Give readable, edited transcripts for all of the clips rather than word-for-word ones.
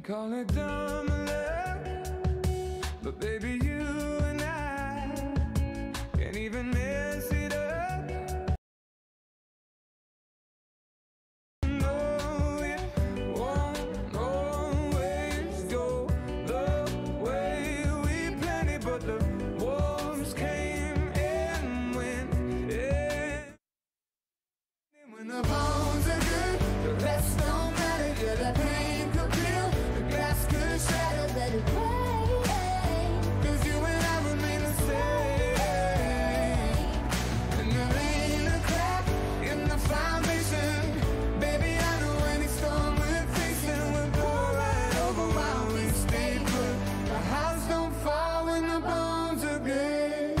Call it dumb luck, but baby, you and I can't even mess it up. No, it won't always go the way we planned it, but the wolves came and went. When the bones are good, the rest don't matter. Yeah, the pain could feel, the glass could shatter, let it break. 'Cause you and I remain the same. And there ain't a crack in the foundation. Baby, I know any storm we're facing will blow right over while we stay put. The house don't fall when the bones are good.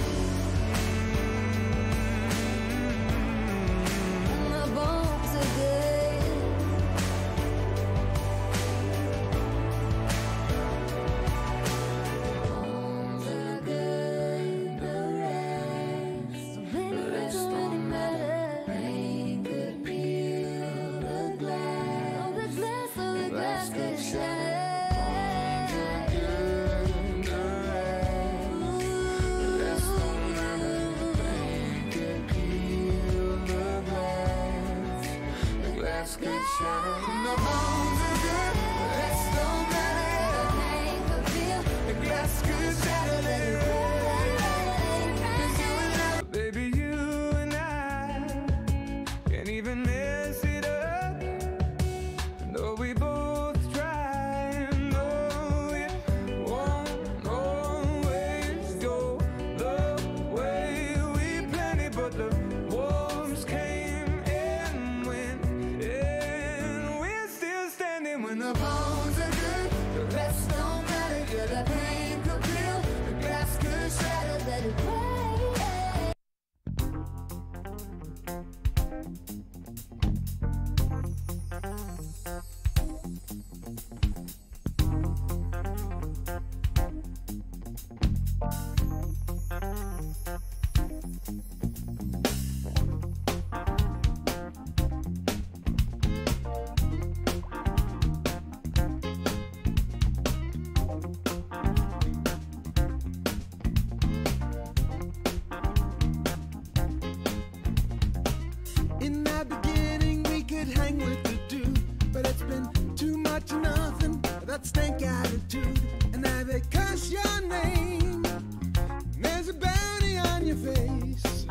Stank attitude, and I they cuss your name. There's a bounty on your face.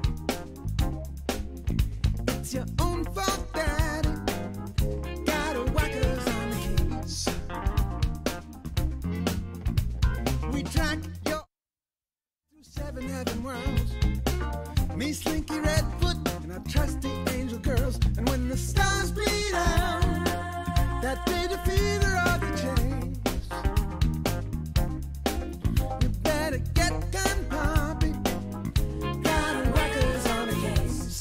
It's your own fault, Daddy. Got a whackers on the case. We track your through 7 heaven worlds. Me, Slinky Redfoot, and our trusty angel girls. And when the stars bleed out, that day the fever of the chains. You better get gun poppy. Got a records on the case.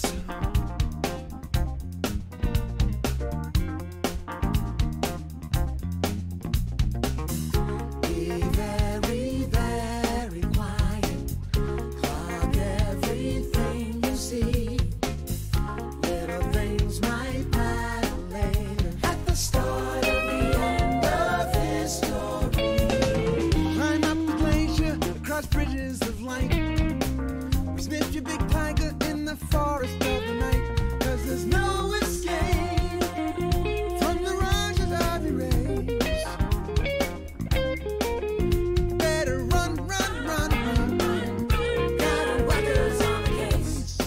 Be very, very quiet. Clock everything you see. Little things might matter later. At the start of the end of history. Climb up the glacier, across bridges of light. We sniff your big tiger in the forest of the night. 'Cause there's no escape from the rushes of your rays. Better run, run, run, run, run. Got a whackers on the case.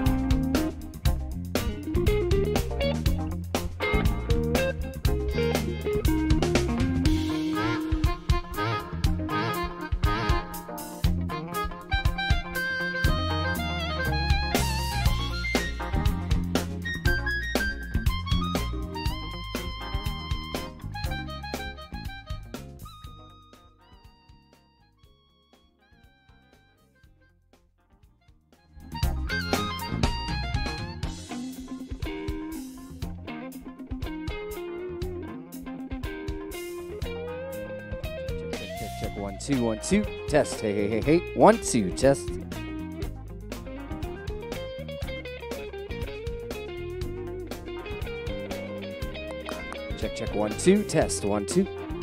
Check 1 2 1 2 test. Hey hey hey hey 1 2 test. Check 1 2 test 1 2.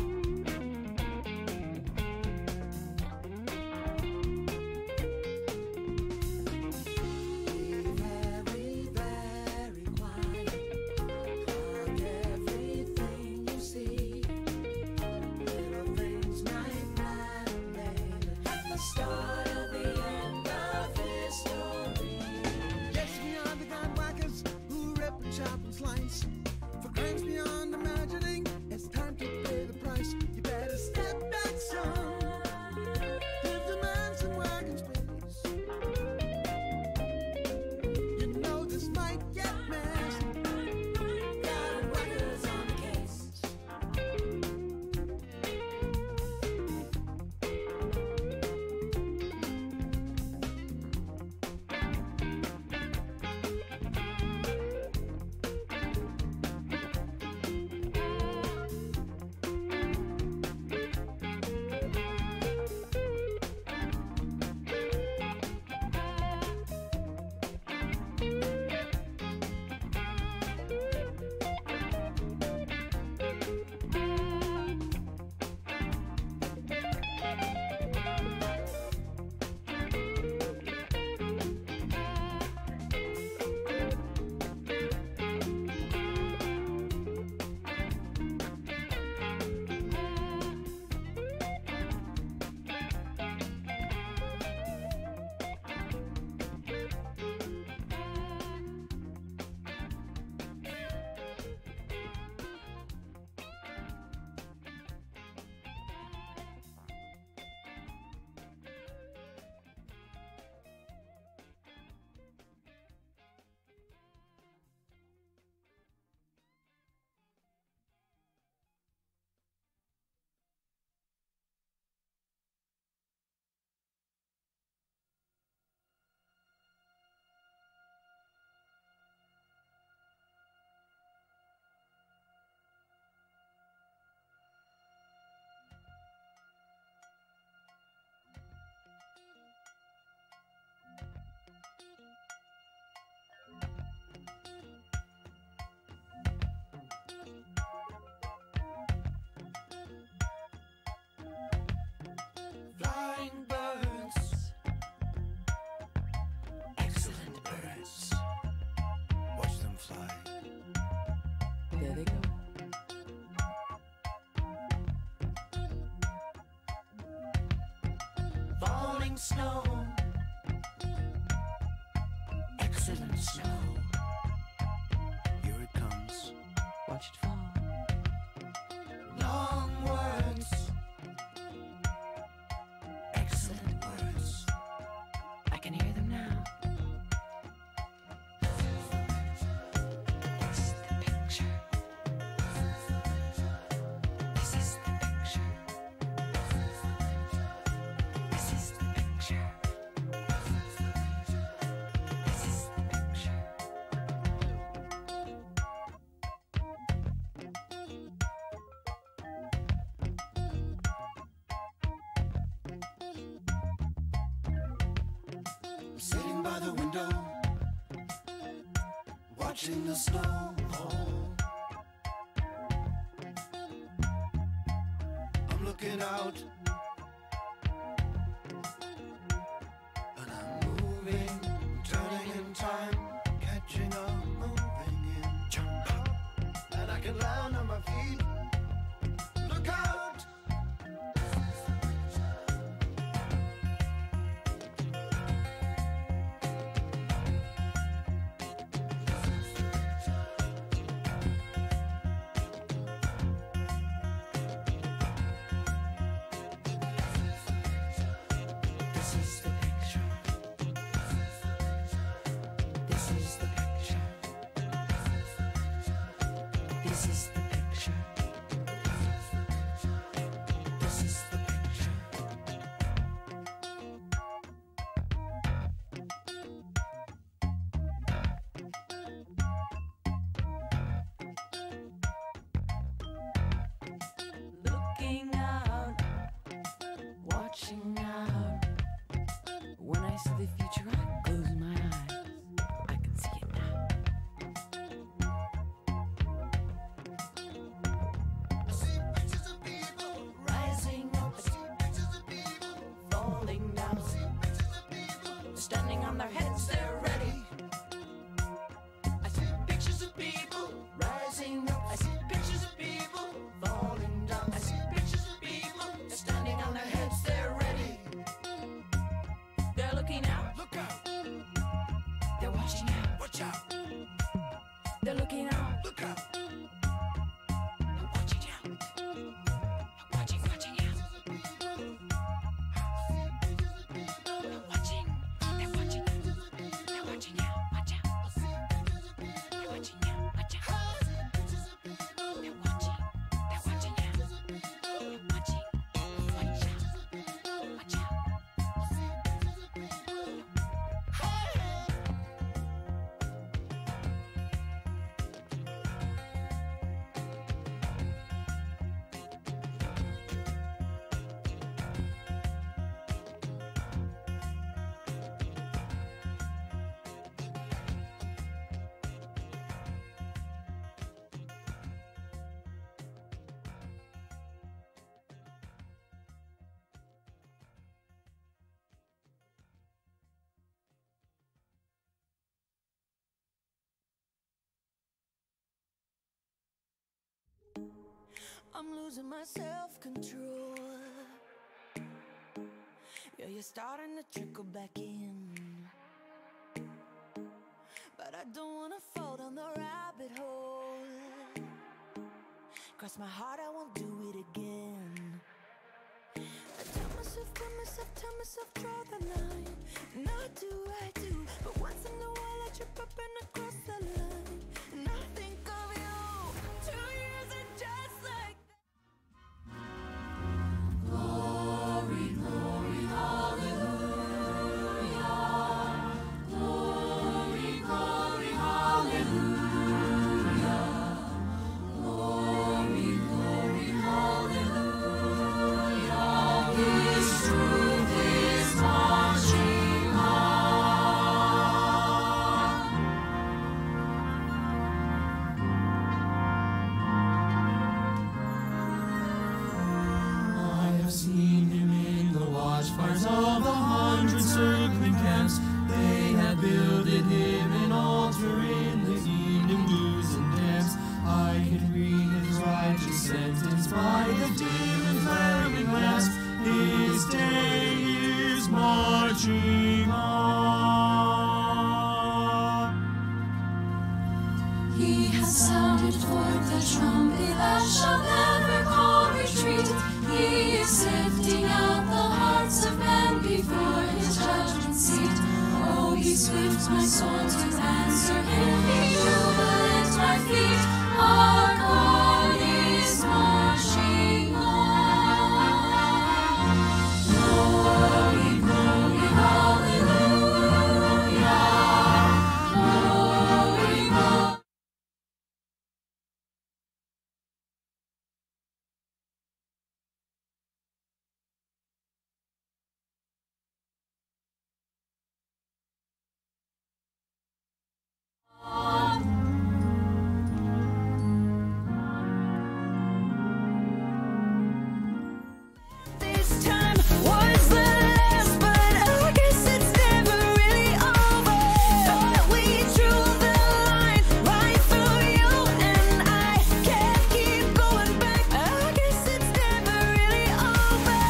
snow. Excellent snow. Here it comes. Watch it fall. Long words. Excellent words. I can hear them now. This is the picture. This is the picture. This is the picture. This is the picture. I'm sitting by the window, watching the snow fall. I'm looking out, and I'm moving, turning in time, catching up, moving in. Jump up, and I can land on my feet. Look out! This is the picture. This is the picture. This is the picture. This is the picture. Looking out, watching out. When I see the future, I close my eyes. I can see it now. I see pictures of people rising up. I see pictures of people falling down. I see pictures of people standing on their heads, they're ready. I see pictures of people rising up. I see pictures of people falling down. I see pictures of people standing on their heads, they're ready. They're looking out. Look out. They're watching out. Watch out. They're looking out. Look out. They're watching out. They're watching out. They're watching. They're watching. They're watching out. Watch out. They're watching out. Watch out. They're watching. They're watching out. They're watching. Watch out. Watch out. I'm losing my self-control. Yeah, you're starting to trickle back in, but I don't wanna fall down the rabbit hole. Cross my heart, I won't do it again. I tell myself, draw the line. And I do, but once in a while I trip up and I cross the line. And I think of you, 2 years and just like glory, glory, hallelujah. Glory, glory, hallelujah. Glory, glory, hallelujah. His truth is marching on. I have seen him in the watchfires of the 100 circling camps. They have builded him an altar in the evening dews and damps. I can read his righteous sentence by the dim and flaring lamps. His day is mine. marching on. He has sounded forth the trumpet that shall never call retreat. He is sifting out the hearts of men before his judgment seat. Oh, be swift, my soul, to answer him. Be jubilant, my feet. Our God is marching on. Glory, glory, hallelujah. Glory, glory. This time was the last, but I guess it's never really over. But we drew the line right through you and I can't keep going back. I guess it's never really over.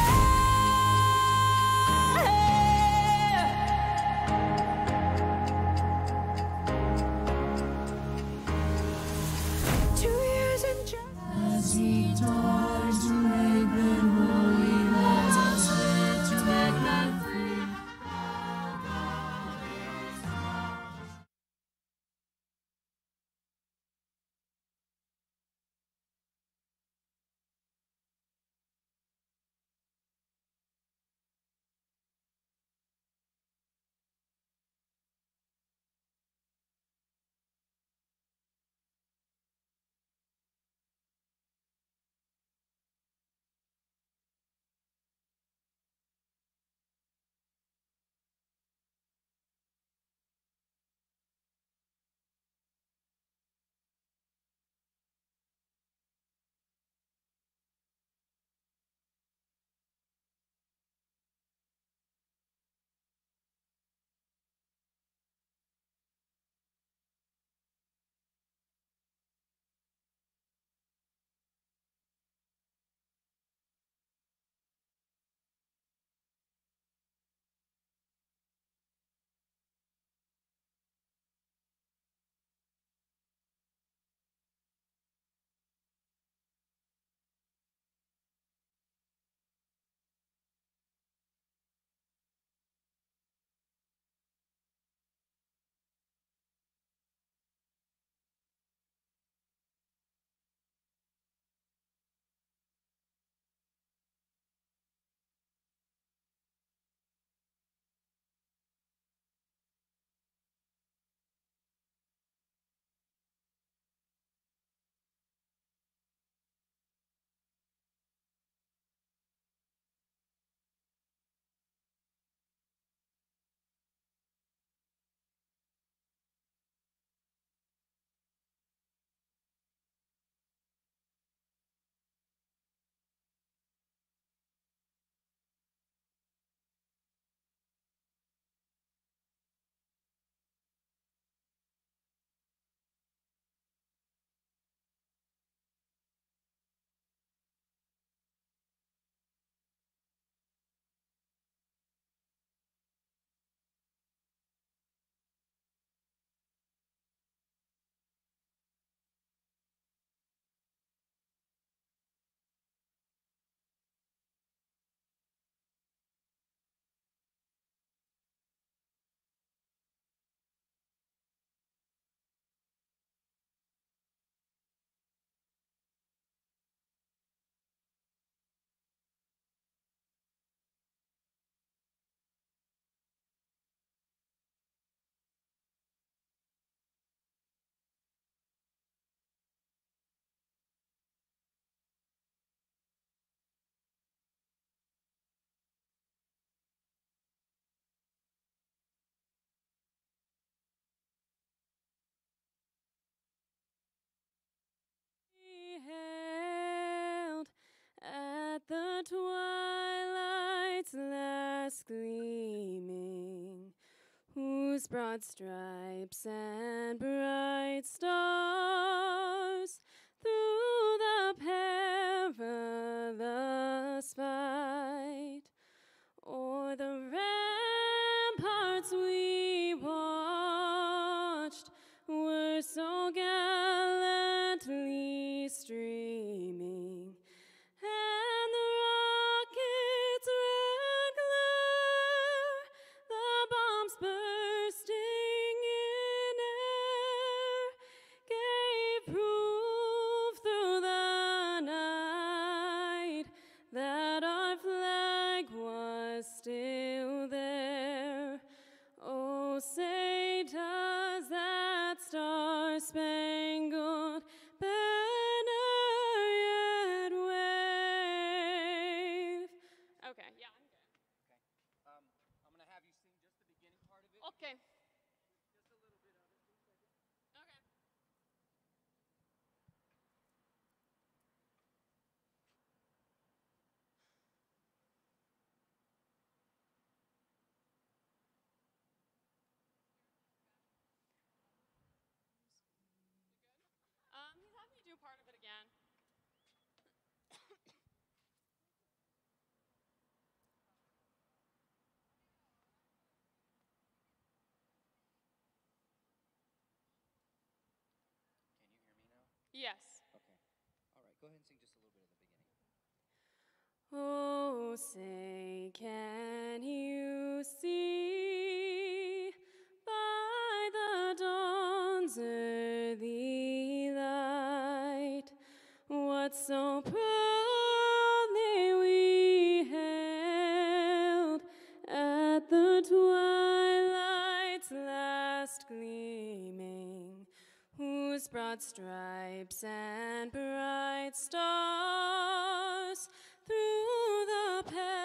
2 years in jail. As he died to make men holy, let us live to make men free. Our God is the twilight's last gleaming, whose broad stripes and bright stars through the perilous fight o'er the ramparts we watched were so gallantly streaming, and the rocket's red glare, the bombs bursting in air, gave proof through the night that our flag was still there. Oh, say does that star-spangled banner yet wave? Okay, yeah, I'm good. Okay. I'm going to have you sing just the beginning part of it. Okay. Just a little bit of it. Okay. He's having me do part of it again. Can you hear me now? Yes. Okay. All right. Go ahead and sing just a little bit of the beginning. Oh, say, can you see by the dawn's early light what so proudly we hailed at the twilight's last gleaming, whose broad stripes and bright stars through the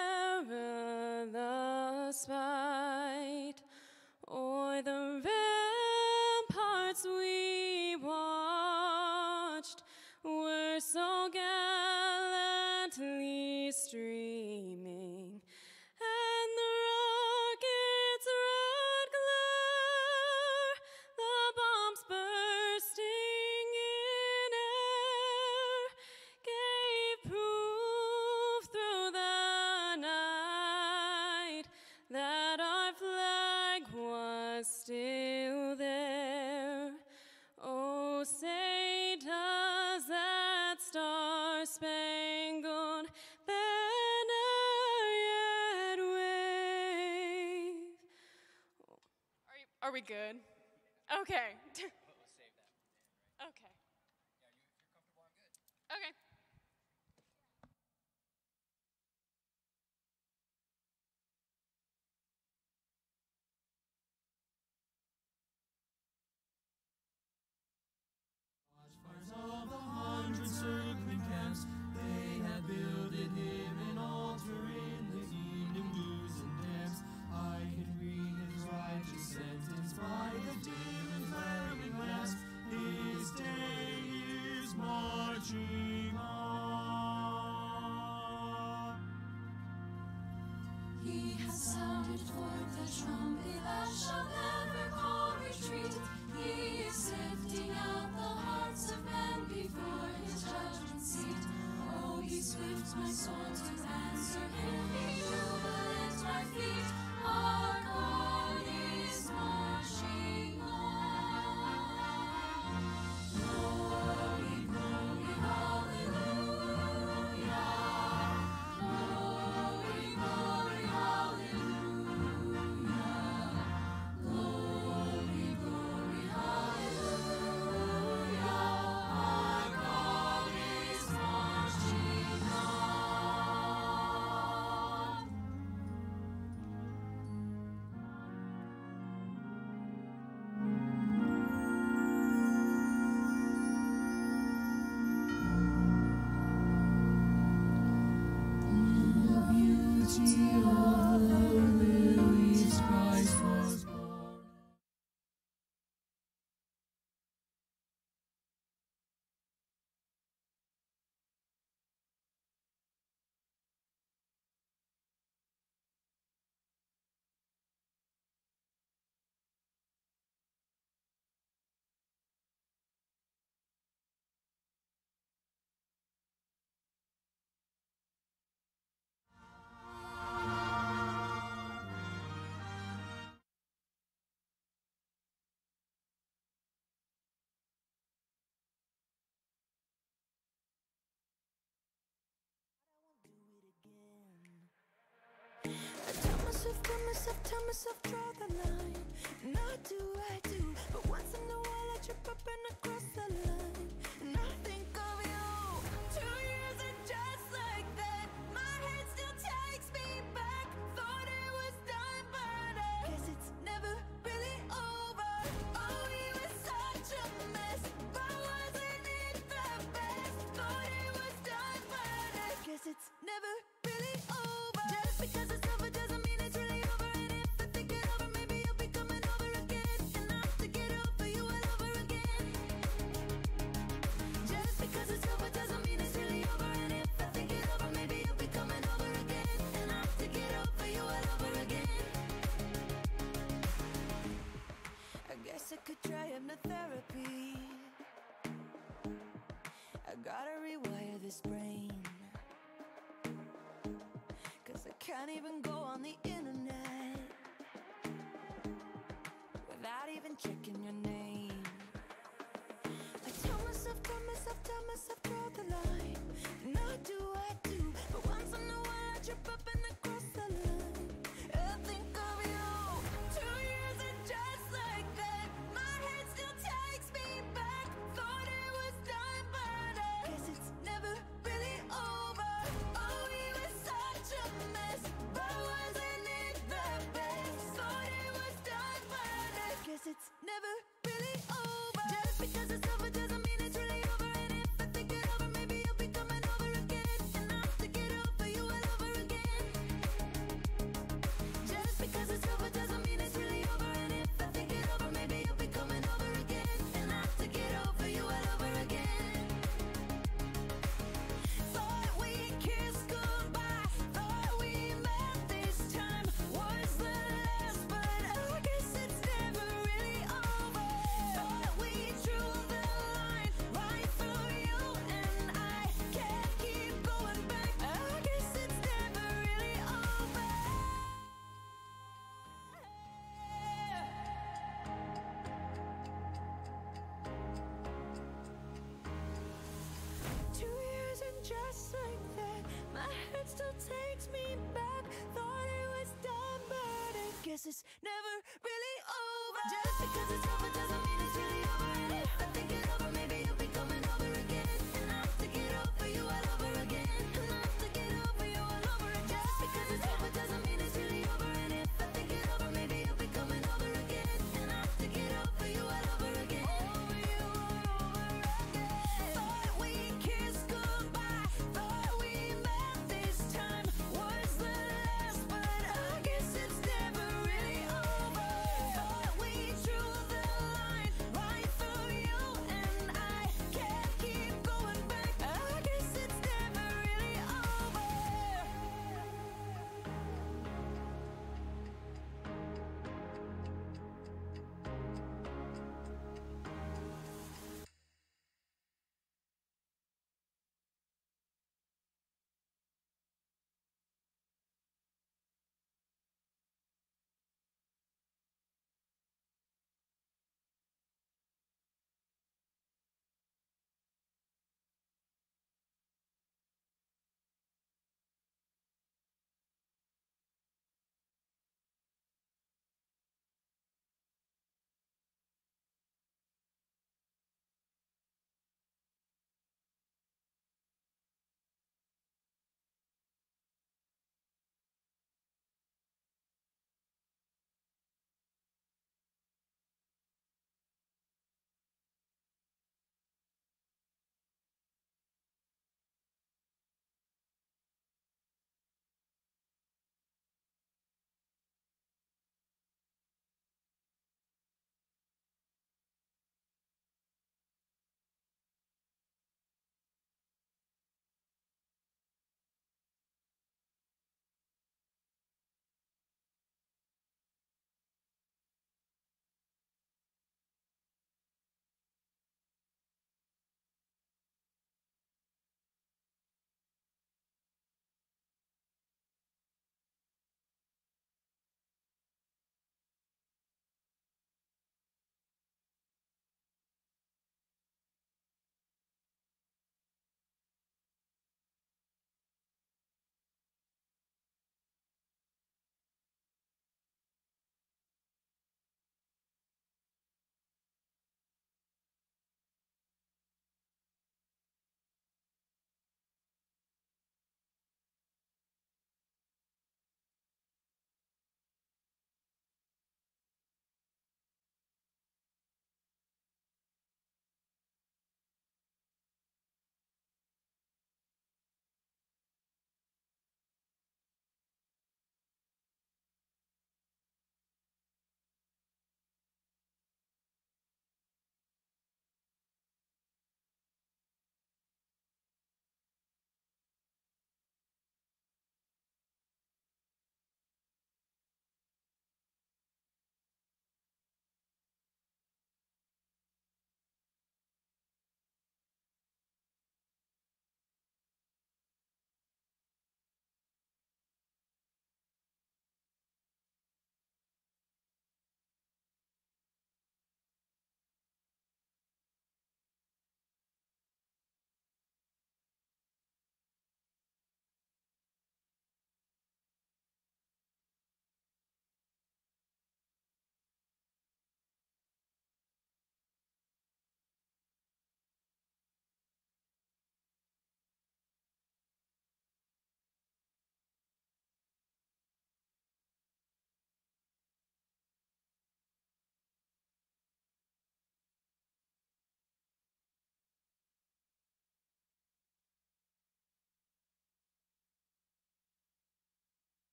perilous fight o'er the ramparts we watched were so gallantly streaming, and the rocket's red glare, the bombs bursting in air, gave proof through the night that our flag was still there. Oh, say does that star-spangled banner yet wave? Are we good? Okay. We'll save that for the end, right? Okay. Yeah, if you're comfortable, I'm good. Okay. Watchfires of the 100 circling camps, they have builded him an altar in the evening dews and damps. I can read his righteous sentence by the dim and flaring lamps. His day is marching on. He has sounded forth the trumpet that shall never call retreat. He is sifting out the hearts of men before his judgment seat. Oh, be swift, my soul, to answer him. Be jubilant, my feet. Our God is marching on. Glory, glory, hallelujah. Glory, glory, hallelujah. Glory, glory, hallelujah. Our God is marching on. tell myself draw the line, and I do. But once in a while I trip up and I cross the line, and I think of you. 2 years and just like that, my head still takes me back. Thought it was done, but I guess it's never really over. Oh, we were such a mess, but wasn't it the best? Thought it was done, but I guess it's never really over. Just because it's over doesn't mean it's really over. And if I think it over, maybe you'll be coming over again. And I have to get over you all over again. Just because it's over doesn't mean it's really over. And if I think it over, maybe you'll be coming over again. And I have to get over you all over again. I guess I could try hypnotherapy. I gotta rewire this brain, 'cause I can't even go on the internet without even checking your name. I tell myself, draw the line, and I do. But once in a while I trip up and I cross the line. I think of you. 2 years and just like that, my head still takes me back. Thought it was done, but I guess it's never really over. Oh, we were such a mess, but wasn't it the best? Thought it was done, but I guess it's never really over. Just because it's over doesn't mean it's really over. And if I think it over, maybe you'll be coming over again. And I have to get over you all over again. Just because it's over doesn't mean it's really over. And if I think it over, maybe you'll be coming over again. And I have to get over you all over again. Thought we kissed goodbye, thought we met this time was the last, but I guess it's never really over. Thought we drew the line right through you, and I can't keep going back. I guess it's never really over. 2 years and just like that, my head still takes me back. Thought it was done, but I guess it's never really over. Just because it's over doesn't mean it's really over. And if I think it over, maybe you'll be coming over again. And I have to get over you all over again. And I have to get over you all over again. Just because it's over doesn't mean it's really over. And if I think it over, maybe you'll be coming over again. And I have to get over you all over again. Over you all over again. Thought we kissed goodbye, thought we met this time was the last, but I guess it's never really over. Thought we drew the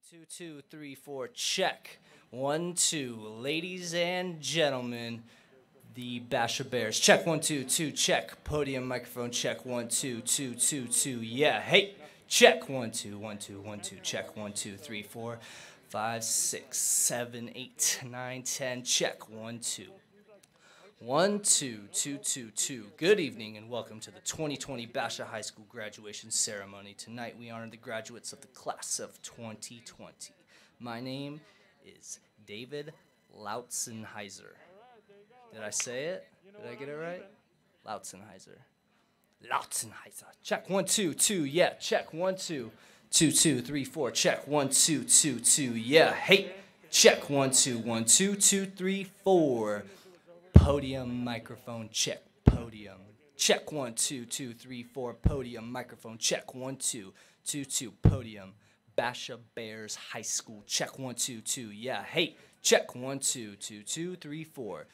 Two, two, three, four, check. 1, 2, ladies and gentlemen, the Basha Bears. Check 1, 2, 2, check. Podium microphone, check 1, 2, 2, 2, 2. Yeah, hey, check 1, 2, 1, 2, 1, 2, check 1, 2, 3, 4, 5, 6, 7, 8, 9, 10. Check 1, 2. 1, 2, 2, 2, 2. Good evening and welcome to the 2020 Basha High School graduation ceremony. Tonight we honor the graduates of the class of 2020. My name is David Lautzenheiser. Did I say it? Did I get it right? Lautzenheiser. Lautzenheiser. Check 1, 2, 2. Yeah, check 1, 2. 2, 2, 3, 4. Check 1, 2, 2, 2. Yeah, hey. Check 1, 2, 1, 2, 2, 3, 4. Podium, microphone, check, podium. Check 1, 2, 2, 3, 4, podium, microphone, check 1, 2, 2, 2, podium. Basha Bears High School, check 1, 2, 2, yeah, hey, check 1, 2, 2, 2, 3, 4.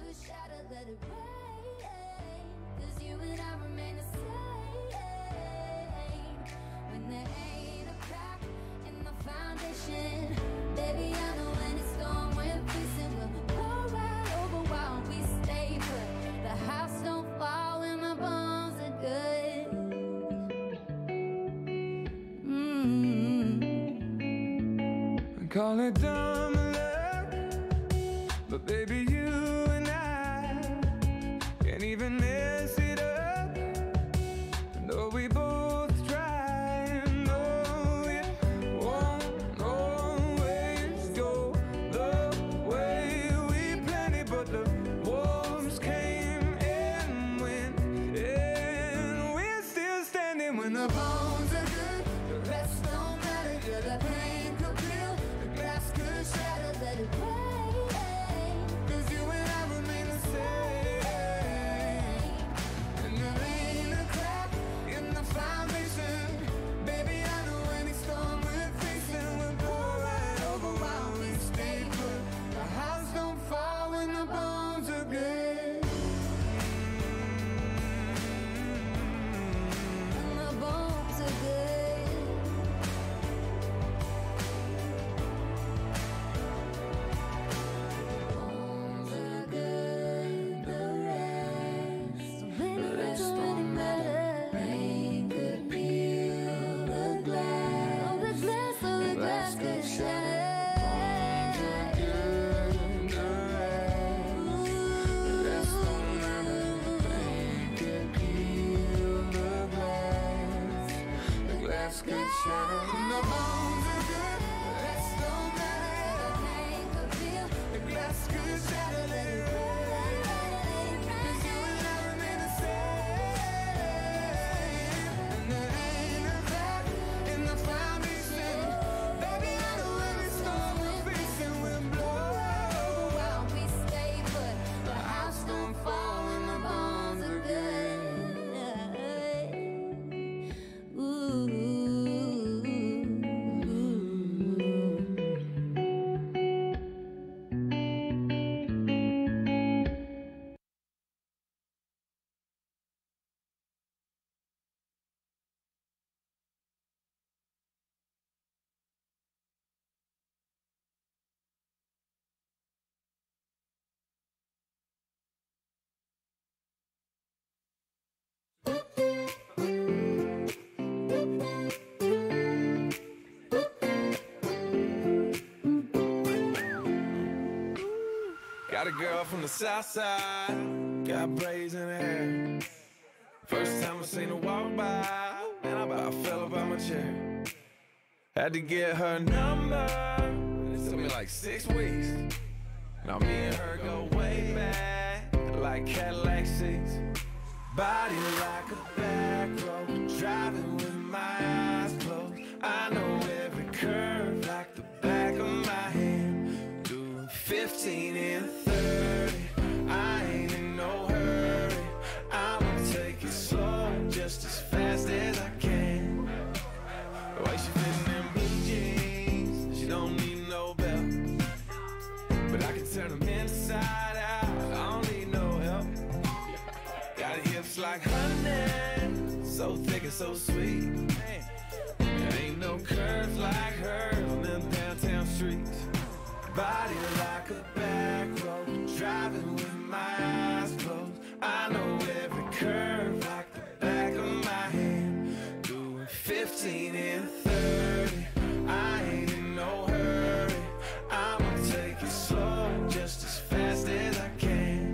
could shatter, let it rain. 'Cause you and I remain the same. When there ain't a crack in the foundation, baby, I know when it's storm we're facing, we'll blow right over while we stay put. The house don't fall when my bones are good. I call it dumb luck, but baby, you and I can't even mess it up. Though we both try, and though it won't always go the way we planned it, but the wolves came and went, and we're still standing. When the bones are good, the rest don't matter. Yeah, the pain could peel, the glass could shatter, let it rain. 'Cause you and I remain the same. And there ain't a crack in the foundation, baby, I know any storm we're facing, we'll blow right over while we stay put. The house don't fall when the bones are good. And the bones are good. Bones are good, the rest. So many rest don't matter. Rain could peel the glass. Oh, the glass, oh, the glass could shatter. Could shatter. And the bones are good, the rest don't matter. The pain could feel. The glass could shatter, let it rain. 'Cause you and I remain the same. And there ain't a crack in the foundation, baby, I know every storm we're facing, we'll blow over while we stay put. The house don't fall when the bones are good. Got a girl from the south side, got braids in her hair. First time I seen her walk by, man, I about fell up out my chair. Had to get her number, it took me like 6 weeks. Now me and her go way back, like Cadillac seats. Body like a back road, driving with my eyes closed. I know every curve like the back of my hand. Doing 15 and 30, I ain't in no hurry. I'ma take it slow, just as fast as I can. The way she fitting them blue jeans, she don't need no belt. But I can turn them inside out, I don't need no help. Got hips like honey, so thick and so sweet. There ain't no curves like hers on them downtown streets. Body like a back road, driving with my eyes closed. I know every curve like the back of my hand. Doing 15 and 30, I ain't in no hurry. I'ma take it slow, just as fast as I can.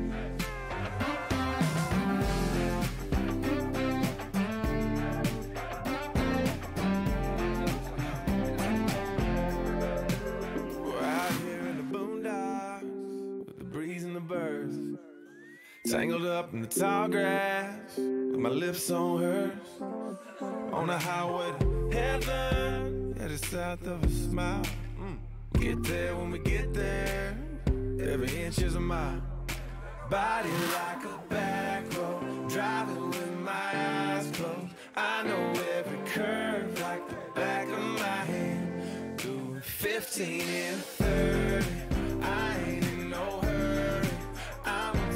Tangled up in the tall grass, with my lips on hers. On the highway to heaven, yeah, it's south of a smile. Get there when we get there, every inch is a mile. Body like a back road, driving with my eyes closed. I know every curve like the back of my hand. Doing 15 and 30, I ain't in no hurry. I'ma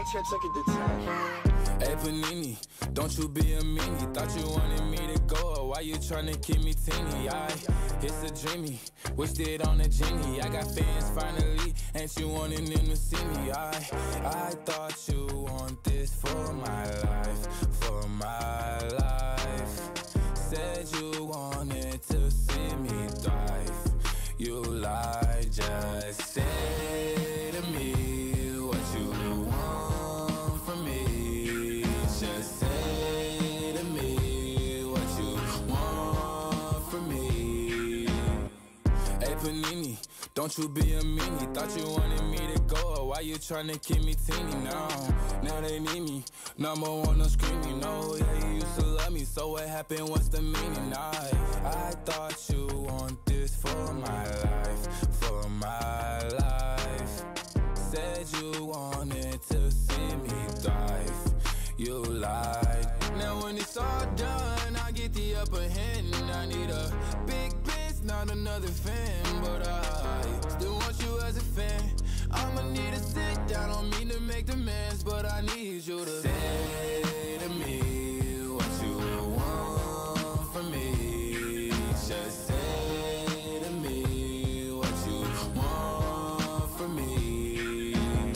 check it to 10. Hey Panini, don't you be a meanie. Thought you wanted me to go, or why you tryna keep me teeny? It's a dreamy, wished it on a genie. I got fans finally, ain't you wanting them to see me? I thought you want this for my life, for my life. Said you wanted to see me thrive. You lied, just say to me what you want from me. Just say to me what you want from me. Hey Panini, don't you be a meanie. Thought you wanted me to go, or why you tryna keep me teeny now they need me. Number one, I'm screaming. No, yeah, you used to love me, so what happened? What's the meaning? I thought you want this for my life, for my life. Said you wanted to see me thrive. You lied. Now when it's all done, I get the upper hand. I need a big bitch, not another fan, but I still want you as a fan. I'ma need to sit down, don't mean to make demands, but I need you to say to me what you want from me. Just say to me what you want from me.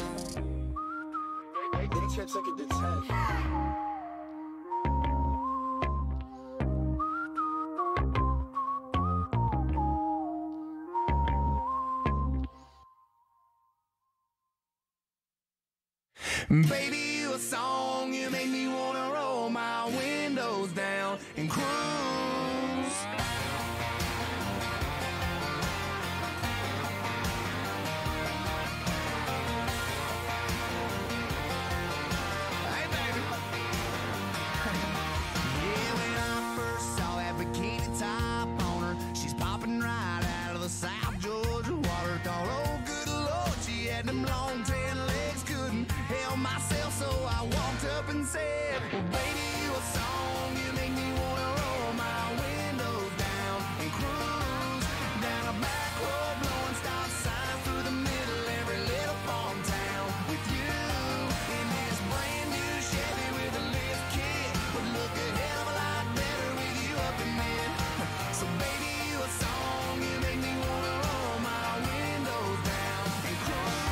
Check it to 10. Baby, you a song, you make me wanna roll my windows down and cruise. Hey, baby. Yeah, when I first saw that bikini top on her, she's popping right out of the South Georgia water. Thought, oh, good Lord, she had them long tan legs, couldn't help myself, so I walked up and said, well, baby, you a song, you make me wanna roll my windows down and cruise down a back road, blowing stop signs through the middle every little farm town with you in this brand new Chevy with a lift kit. Would look a hell of a lot better with you up in it. So baby, you a song, you make me wanna roll my windows down and cruise.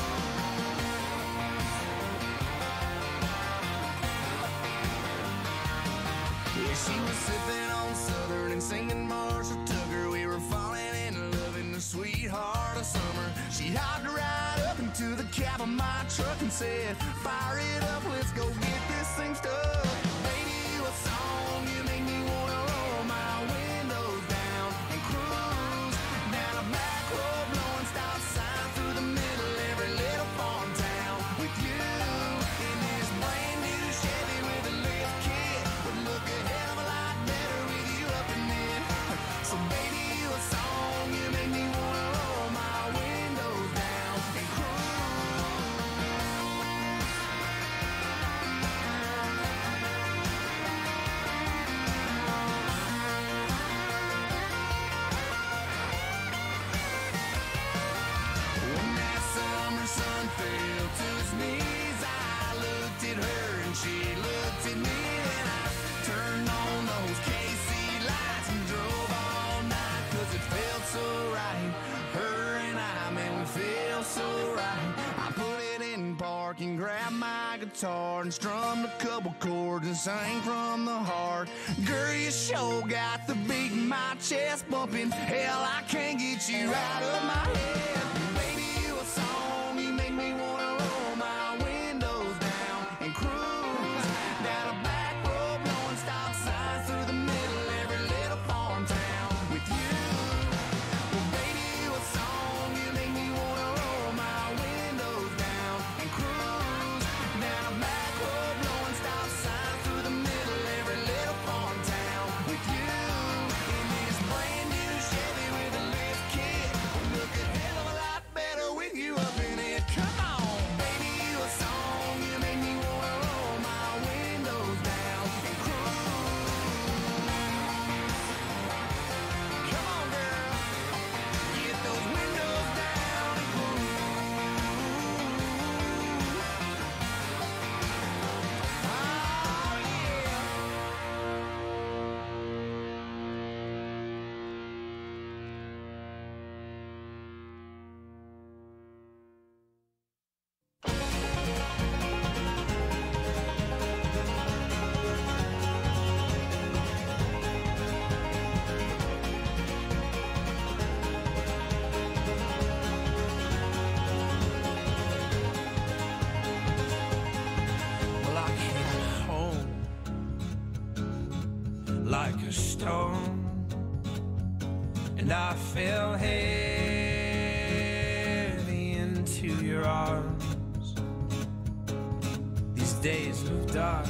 Yeah, she was sipping on Southern and singing Marshall Tucker. We were falling in love in the sweetheart of summer. She hopped right up into the cab of my truck and said, fire it up, let's go get this thing stuck. Baby, you a song, you make me wanna roll my windows down and cruise down a back road, blowing stop signs through the middle every little farm town with you in this brand new Chevy with a lift kit. Would look a hell of a lot better with you up in it. So baby, you a song, you make me wanna roll my windows down and cruise. When that summer sun fell to its knees, I looked at her and she looked at me, and I turned on those KC lights and drove all night, 'cause it felt so right. Her and I, man, we feel so right. I put it in park and grabbed my guitar and strummed a couple chords and sang from the heart. Girl, you sure got the beat in my chest bumping. Hell, I can't get you out of my head. Baby, you a song, you make me wanna roll my windows down and cruise down a back road, blowing stop signs through the middle every little farm town with you. Well, baby, you a song, you make me wanna roll my windows down and cruise down a back road, blowing stop signs through the middle every little farm town with you in this brand new Chevy with a lift kit. Look at hell. stone, and I fell heavy into your arms. These days moved us,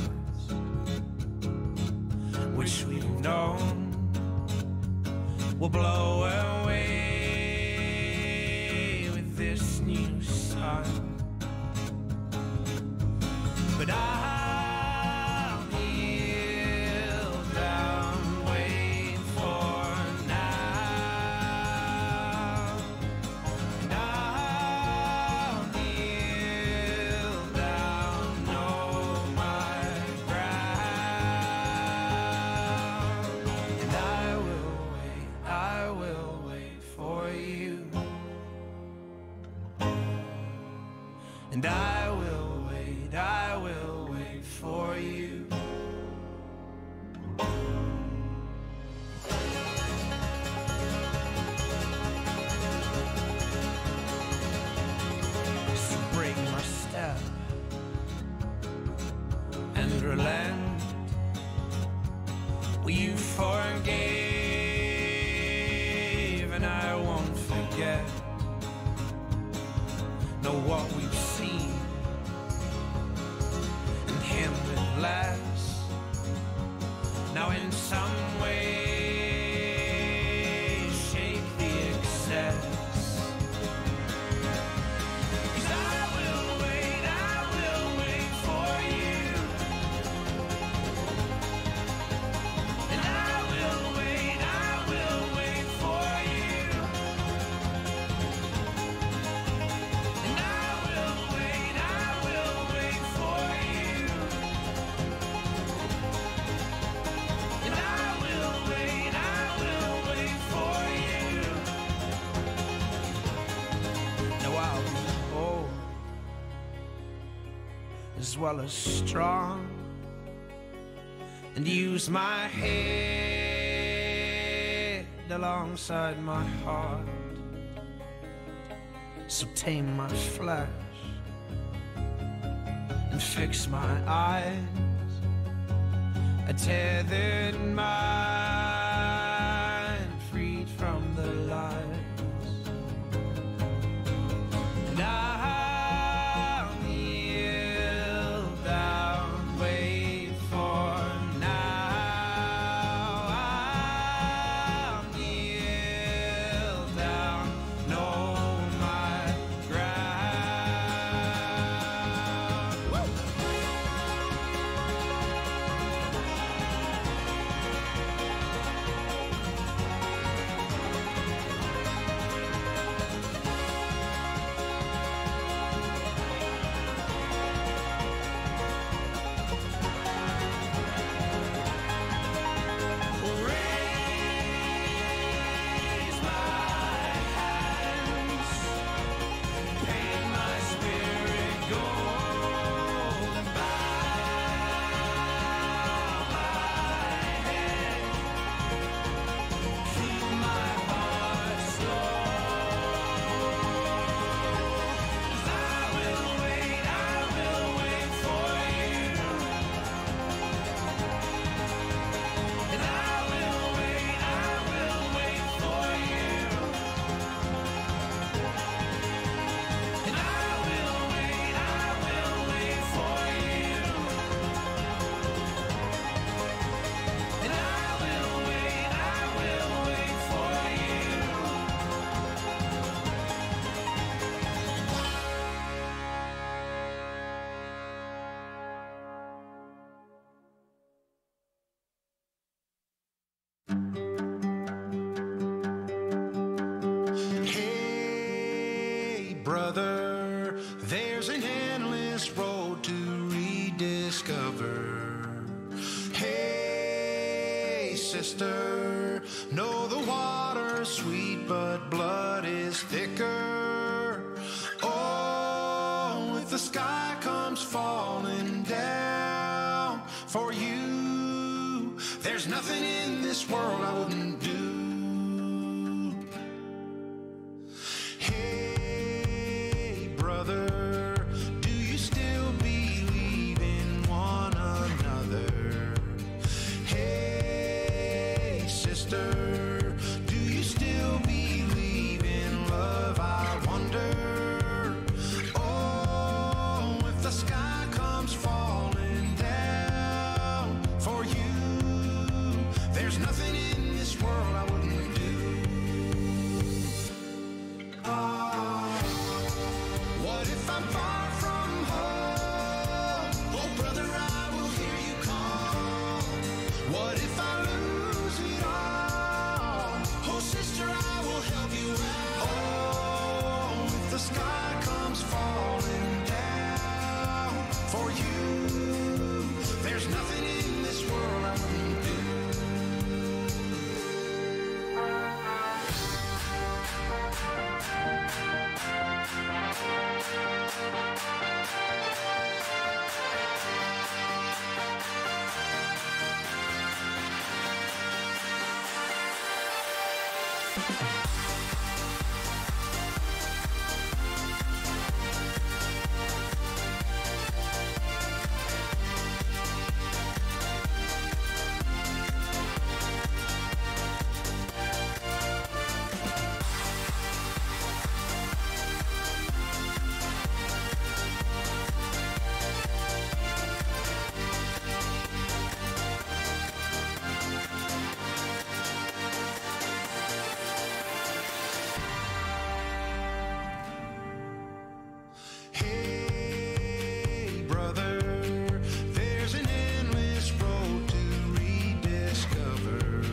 which we've known, will blow away with this new sun. But I'll kneel down, wait for now. And I'll kneel down, know my ground. And I will wait for you. And I will wait for you. So break my step and relent. Well, you forgave, and I won't forget. Know what we've seen, and him with less. Now in some way, shake the excess. 'Cause I will wait for you. And I will wait for you. And I will wait for you. And I will wait for you. Now I'll be old as well as strong, and use my head alongside my heart. So tame my flesh and fix my eyes, a tethered mind freed from the lies. And I'll kneel down, wait for now. I'll kneel down, know my ground. Woo! Raise my hands, paint my spirit gold, and bow my head, keep my heart slow. 'Cause I will wait for you. And I will wait for you. And I will wait for you. And I will wait for you. Hey, brother, there's an endless road to rediscover. Hey, sister, know the water's sweet, but blood is thicker. Oh, if the sky comes falling down for you, there's nothing in this world I wouldn't do. Hey, brother, do you still believe in one another? Hey, Hey, brother, there's an endless road to rediscover.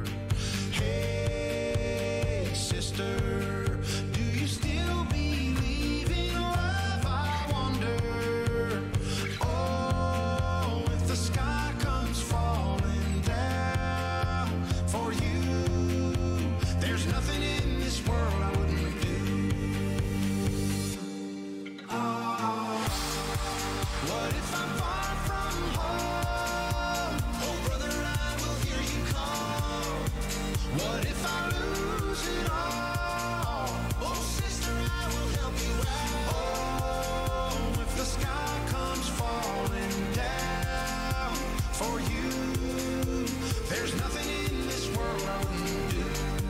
Hey, sister, do you still believe in love? I wonder. Oh, if the sky comes falling down for you, there's nothing in this world I wouldn't do. What if I'm far from home? Oh, brother, I will hear you call. What if I lose it all? Oh, sister, I will help you out. Oh, if the sky comes falling down for you, there's nothing in this world I wouldn't do.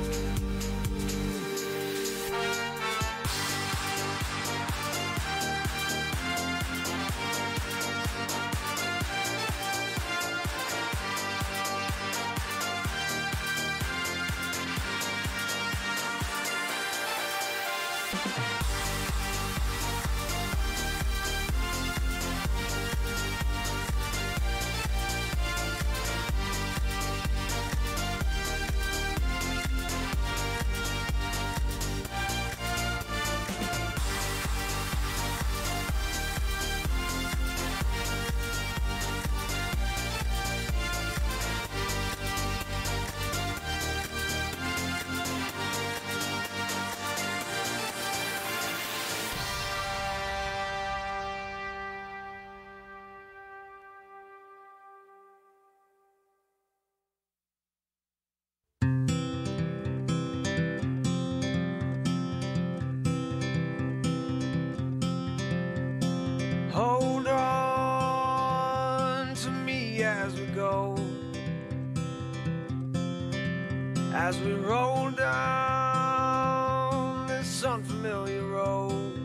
Hold on to me as we go, as we roll down this unfamiliar road.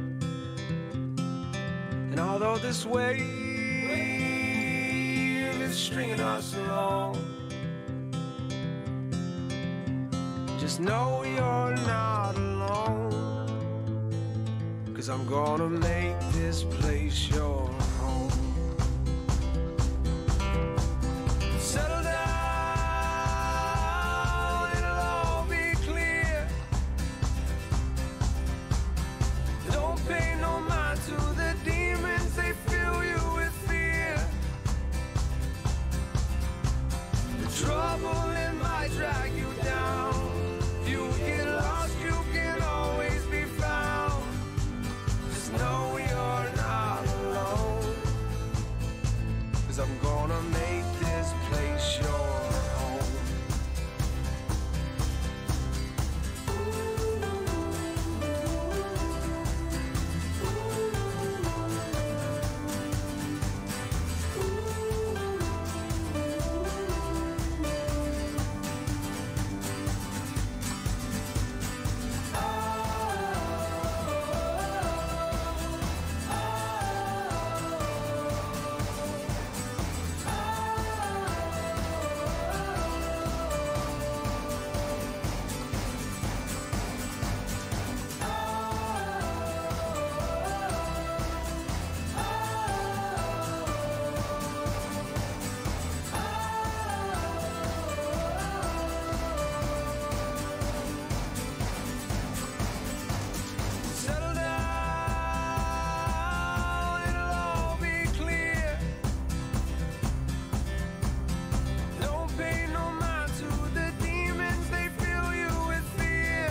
And although this wave is stringing us along, just know you're not alone. 'Cause I'm gonna make this place your home. Settle down, it'll all be clear. Don't pay no mind to the demons, they fill you with fear. The trouble, it might drag you down. If you get lost, you can always be found. Just know you're not alone. 'Cause I'm gonna make this place your home. Settle down, it'll all be clear. Don't pay no mind to the demons, they fill you with fear.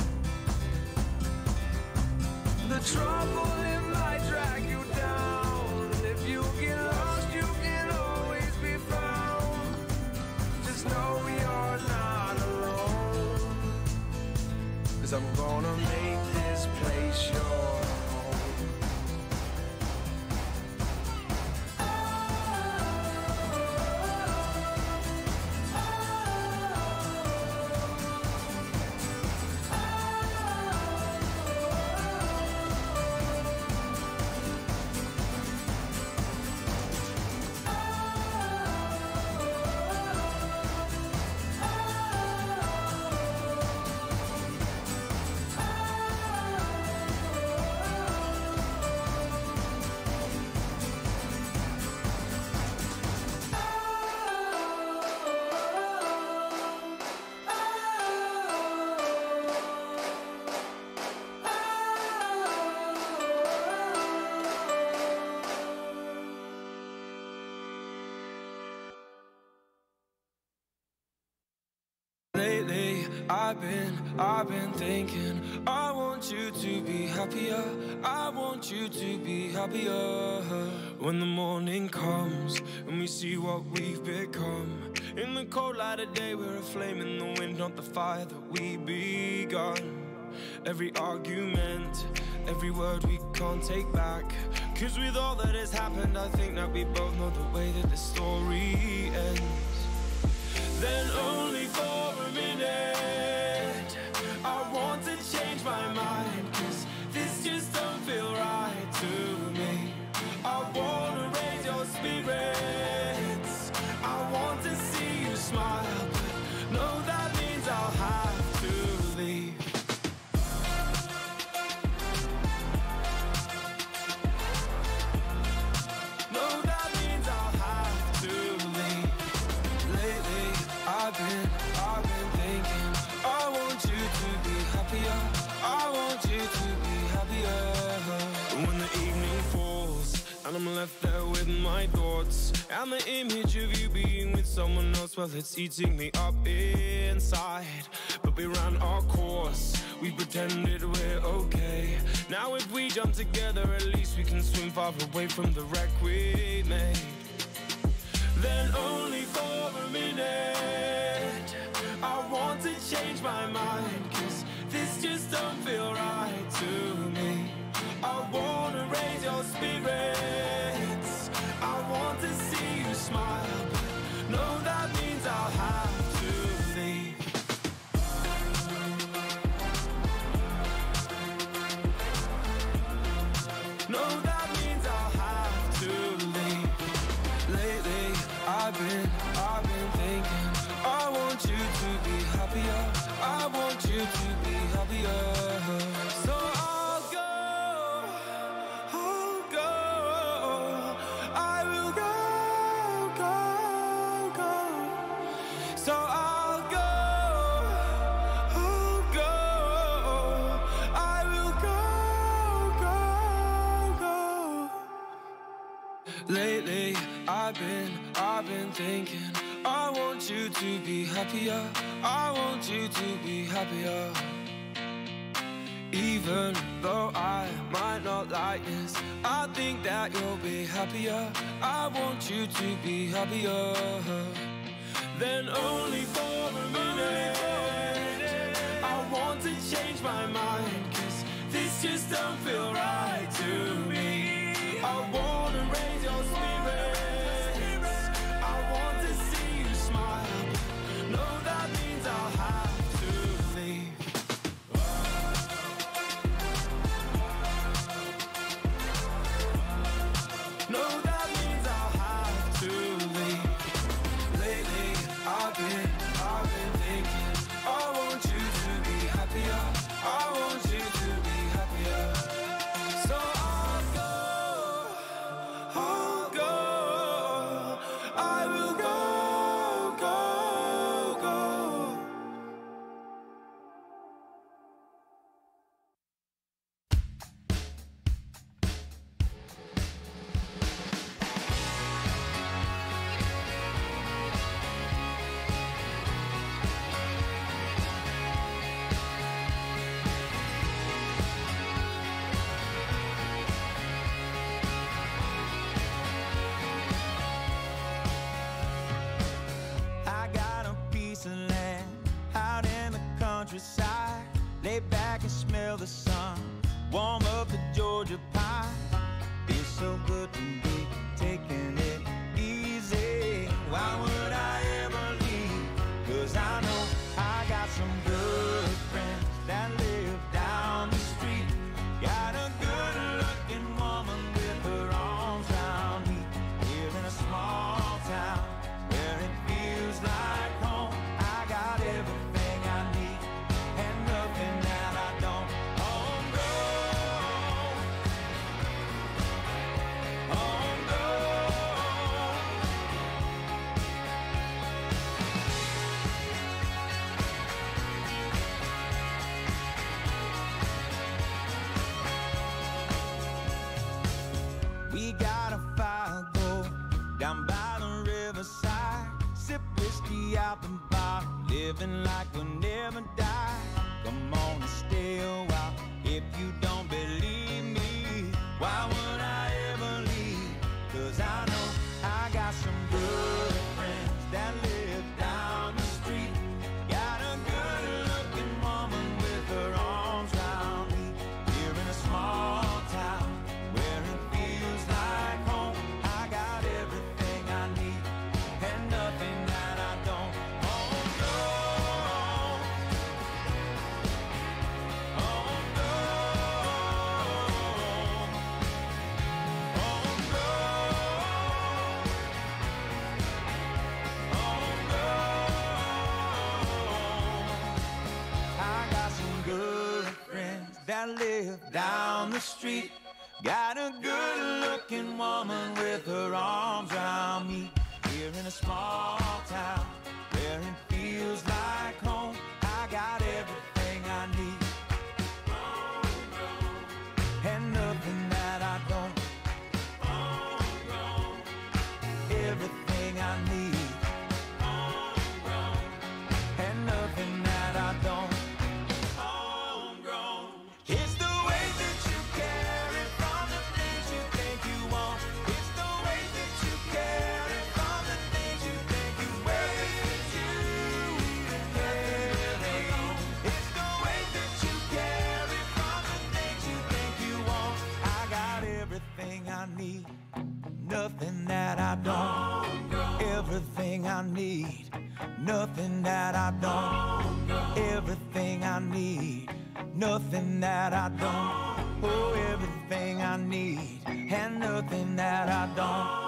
The trouble, it might drag you down. If you get lost, you can always be found. Just know you're not alone. 'cause I'm gonna make this place your home. Lately, I've been thinking, I want you to be happier. I want you to be happier. When the morning comes and we see what we've become. In the cold light of day, we're a flame in the wind, not the fire that we begun. Every argument, every word we can't take back. 'Cause with all that has happened, I think that we both know the way that the story ends. Then only for a minute I want to change my mind, 'cause this just don't feel right to me. I wanna raise your spirits, I want to see you smile, but no, that means I'll have to leave. No, that means I'll have to leave. Lately, I've been thinking, I want you to be happier. I want you to be happier. When the evening falls and I'm left there with my thoughts, and the image of you being with someone else, well, it's eating me up inside. But we ran our course, we pretended we're okay. Now if we jump together, at least we can swim far away from the wreck we made. Then only for a minute I want to change my mind, 'cause this just don't feel right to me. I wanna raise your spirits, I want to see you smile, but no, that means I'll have to leave. No, that means I'll have to leave. Lately, I've been thinking, I want you to be happier. I want you to be happier. So I'll go. I will go. So I'll go. I will go. Lately, I've been thinking, I want you to be happier. I want you to be happier. Even though I might not like this, I think that you'll be happier. I want you to be happier. Then only for a minute I want to change my mind, 'cause this just don't feel right to me. I wanna raise your spirits, I want to see you smile, no, that means I'll have to leave. No, that means I'll have to leave. Lately, I've been thinking, I want you to be happier. I want you to warm up the Georgia pie. Feels so good to be taking it easy. Why would I ever leave? 'Cause I know I got some good friends that live down the street. Got a good looking woman with her arms around me. Here in a small town where it feels like home. I got everything I need and nothing that I don't. We got a fire go down by the riverside. Sip whiskey out the bar, living like we'll never die. Come on and stay a while if you don't believe me. Why would I ever leave? 'Cause I know I got some good friends that live down the street. Got a good looking woman with her arms round me. Here in a small town where it feels like home. I got everything I need and nothing that I don't. Oh no, oh no, oh no, oh no. I got some good friends that live down the street. Got a good looking woman with her arms around me. Here in a small town where it feels like home. I got everything I need and nothing that I don't. Everything I need and nothing that I don't. It's the way that you carry from the things you think you want. It's the way that you carry from the things you think you wear. It's the way that you carry from the things you think you want. I got everything I need, nothing that I don't. Everything I need, nothing that I don't. Everything I need, nothing that I don't. Oh, everything I need and nothing that I don't.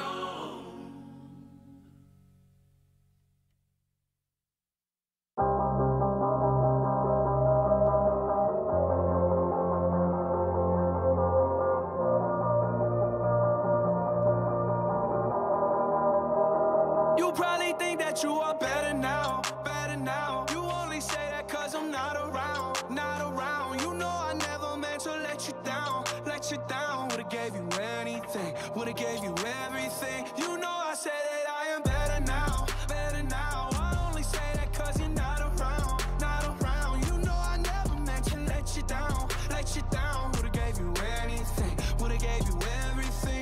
You probably think that you are better now, better now. You only say that 'cause I'm not around, not around. You know I never meant to let you down, let you down. Would've gave you anything, would've gave you everything. You know I said that I am better now, better now. I only say that 'cause you're not around, not around. You know I never meant to let you down, let you down. Would've gave you anything, would've gave you everything.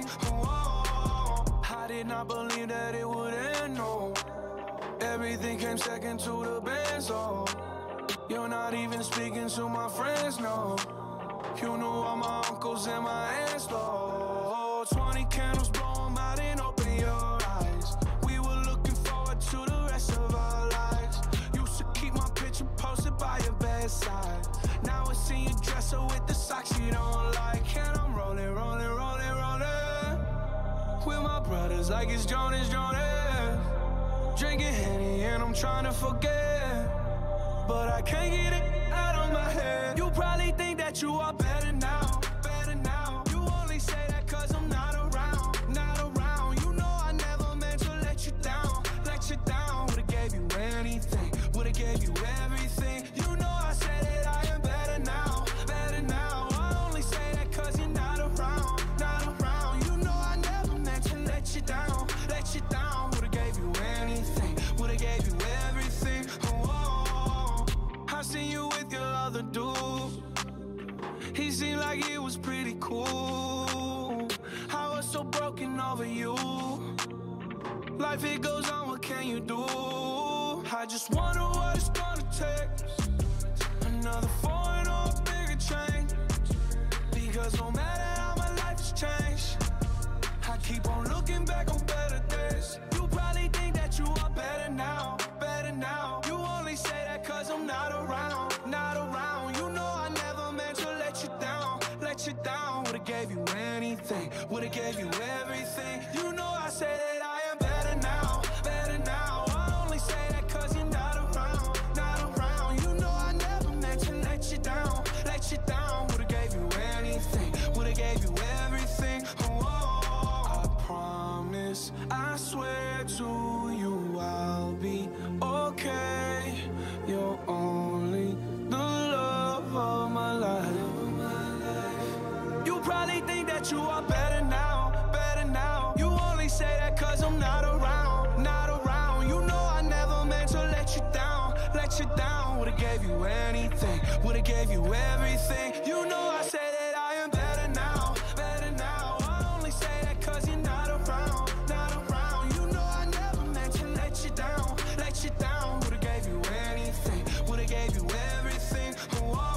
Oh, I did not believe that it would end, no. Everything came second to the band, so you're not even speaking to my friends, no. You know all my uncles and my aunts, though. 20 candles, blow 'em out and open your eyes. We were looking forward to the rest of our lives. Used to keep my picture posted by your bedside. Now I see you dress her with the socks you don't like. And I'm rolling, rolling, rolling, rolling with my brothers like it's Jonas, Jonas. Drinking Henny and I'm trying to forget, but I can't get it out of my head. You probably think that you are better now, better now. You only say that 'cause I'm not around, not around. You know I never meant to let you down, let you down. Would've gave you anything, would've gave you everything. You know I said that I am better now, better now. I only say that 'cause you're not around, not around. You know I never meant to let you down, let you down. Would've gave you anything, would've gave you everything. Oh, I seen you with your other dude. He seemed like he was pretty cool. I was so broken over you. Life it goes on, what can you do? I just wonder what it's gonna take. Another foreign or a bigger change. Cause no matter how my life has changed, I keep on looking back on better days. You probably think that you are better now, better now. You only say that cause I'm not around, not around. You know I never meant to let you down, let you down. Would've gave you anything, would've gave you everything. You know I say that I am better now, better now. I only say that cause you're not around, not around. You know I never meant to let you down, let you down. Would've gave you anything, would've gave you everything. Oh, I promise, I swear to you I'll be okay. You're only the love of my life. You probably think that you are better now, better now. You only say that cause I'm not around, not around. You know I never meant to let you down, let you down. Would've gave you anything, would've gave you everything. You know I say that I am better now, better now. I only say that cause you're not around, not around. You know I never meant to let you down, let you down. Would've gave you anything, would've gave you everything. Oh.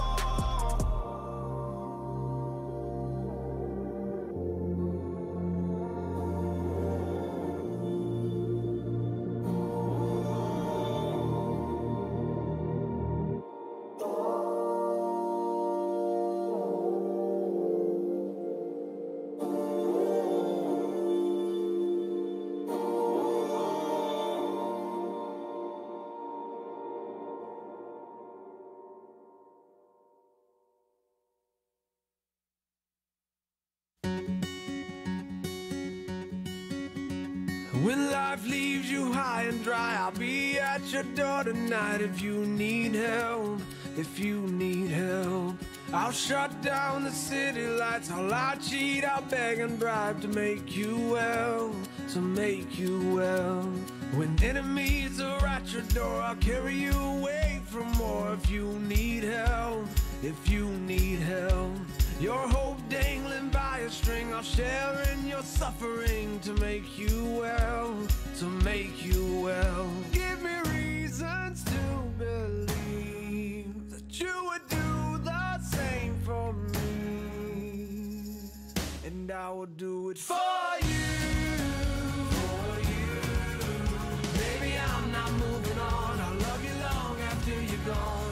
When life leaves you high and dry, I'll be at your door tonight if you need help, if you need help. I'll shut down the city lights, I'll lie, cheat, I'll beg and bribe to make you well, to make you well. When enemies are at your door, I'll carry you away from more if you need help, if you need help. Your hope dangling by a string, I'll share in your suffering to make you well, to make you well. Give me reasons to believe that you would do the same for me, and I will do it for you, for you. Baby, I'm not moving on, I'll love you long after you're gone.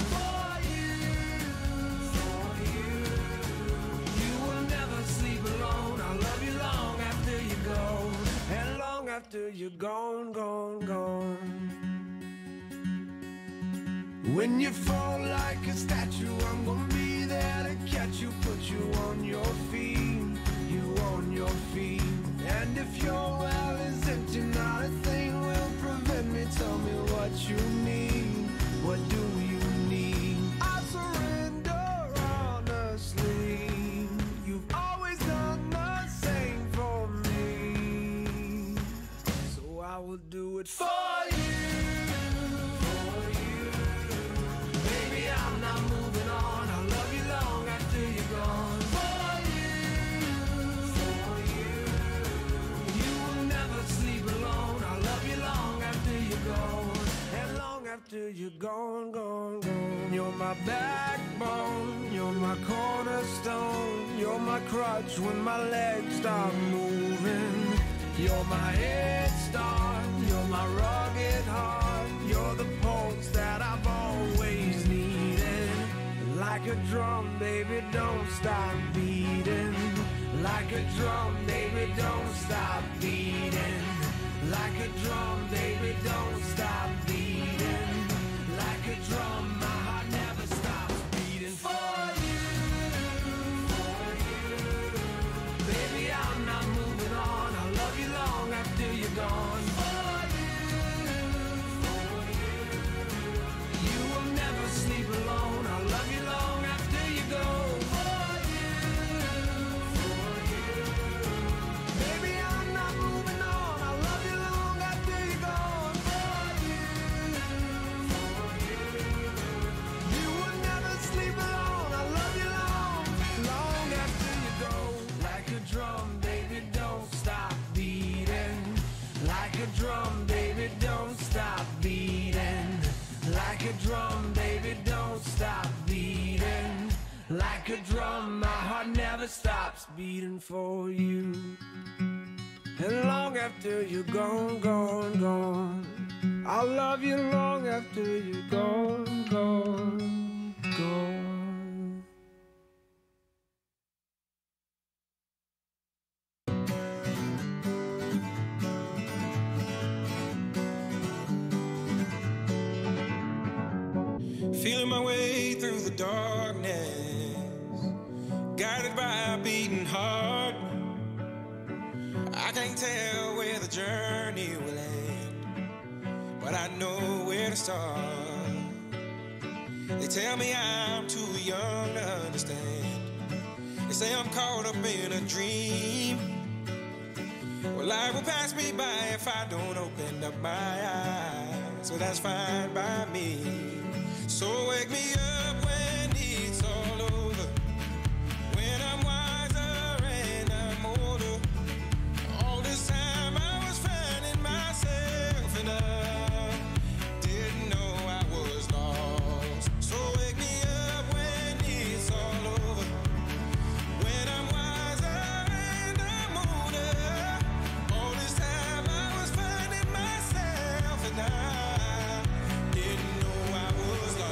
After you're gone, gone, gone. When you fall like a statue, I'm gonna be there to catch you, put you on your feet, you on your feet. And if your well is empty, not a thing will prevent me. Tell me what you need, what do you need? I surrender honestly. You've always done the same for me, so I will do it for you, for you. Baby, I'm not moving on, I'll love you long after you're gone. For you, you will never sleep alone, I'll love you long after you're gone. And long after you're gone, gone, gone. You're my backbone, you're my cornerstone, you're my crutch when my legs stop moving. You're my head start, you're my rugged heart, you're the pulse that I've always needed. Like a drum, baby, don't stop beating. Like a drum, baby, don't stop beating. Like a drum, baby, don't stop beating. Like a drum, my heart never stops beating. For you, baby, I'm not moving on, I'll love you long after you're gone. For you, you will never sleep alone, I'll love you long after you go. For you, baby, I'm not moving on, I'll love you long after you're gone. For you. stops beating for you. And long after you're gone, gone, gone, I'll love you long after you're gone, gone, gone. Feeling my way through the darkness, guided by a beating heart. I can't tell where the journey will end, but I know where to start. They tell me I'm too young to understand. They say I'm caught up in a dream. Well, life will pass me by if I don't open up my eyes. So that's fine by me. So wake me up when it's all over, when I'm wiser and I'm older. All this time I was finding myself and I didn't know I was lost. So wake me up when it's all over, when I'm wiser and I'm older. All this time I was finding myself and I didn't know I was lost.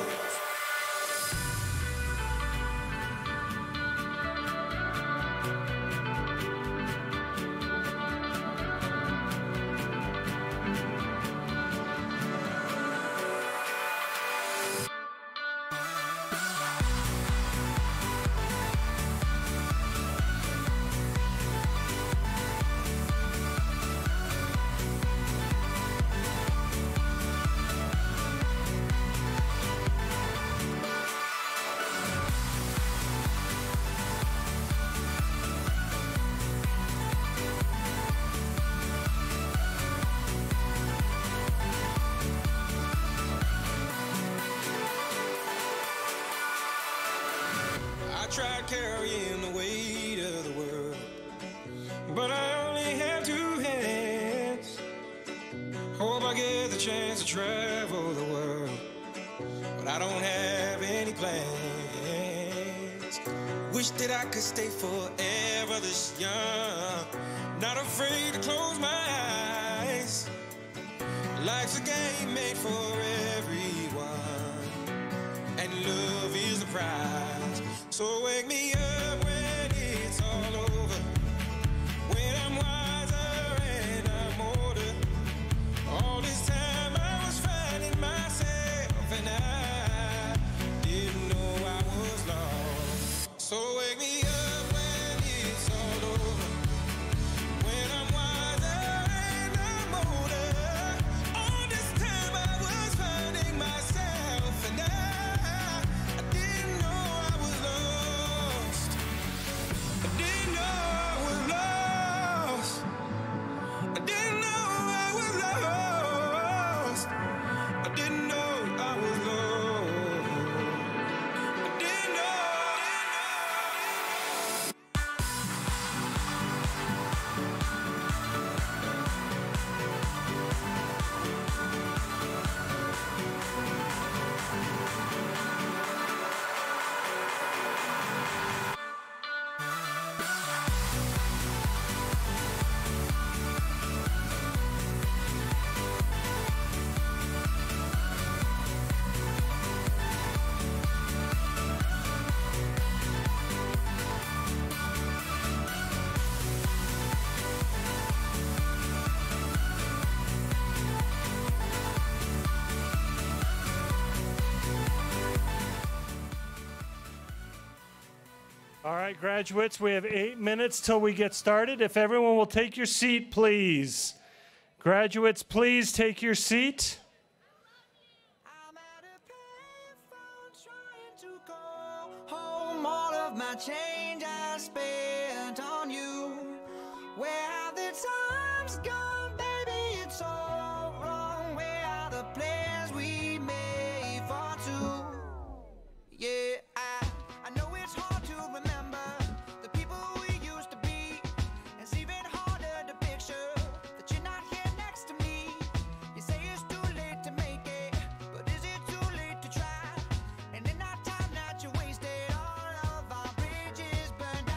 I tried carrying the weight of the world, but I only have two hands. Hope I get the chance to travel the world, but I don't have any plans. Wish that I could stay forever this young, not afraid to close my eyes. Life's a game made for everyone, and love is the prize. So wake me up when it's all over, when I'm wiser and I'm older. All this time I was finding myself and I didn't know I was lost. So wake me up when it's all over, when I'm wiser and I'm older. All this time I was finding myself and I didn't know I was lost. I didn't know I was lost. I didn't know I was lost. I didn't know I was lost. I didn't know. All right, graduates, we have 8 minutes till we get started. If everyone will take your seat, please. Graduates, please take your seat. I'm at a payphone trying to call home. All of my change I spent on you. Where have the times gone, baby? It's all wrong. Where are the plans we made for two? Yeah, I know it's hard to remember the people we used to be. It's even harder to picture that you're not here next to me. You say it's too late to make it, but is it too late to try? And in that time that you wasted, all of our bridges burned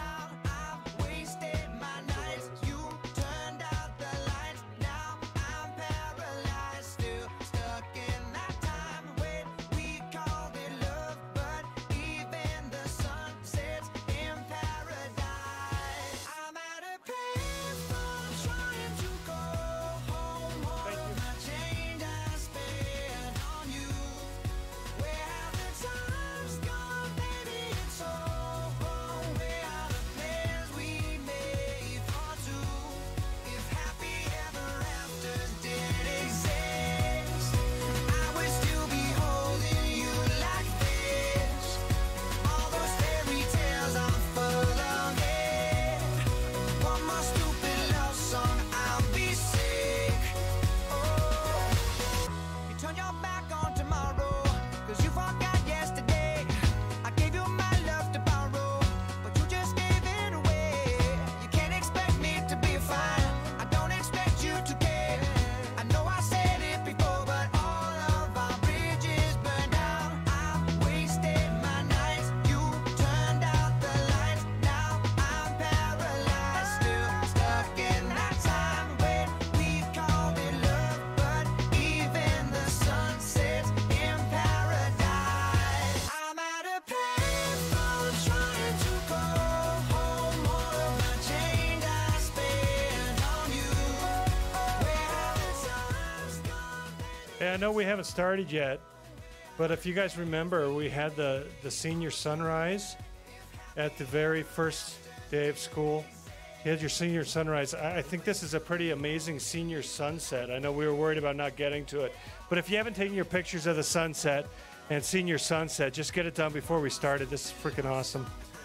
I know we haven't started yet, but if you guys remember, we had the senior sunrise at the very first day of school. You had your senior sunrise. I think this is a pretty amazing senior sunset. I know we were worried about not getting to it, but if you haven't taken your pictures of the sunset and senior sunset, just get it done before we started. This is freaking awesome.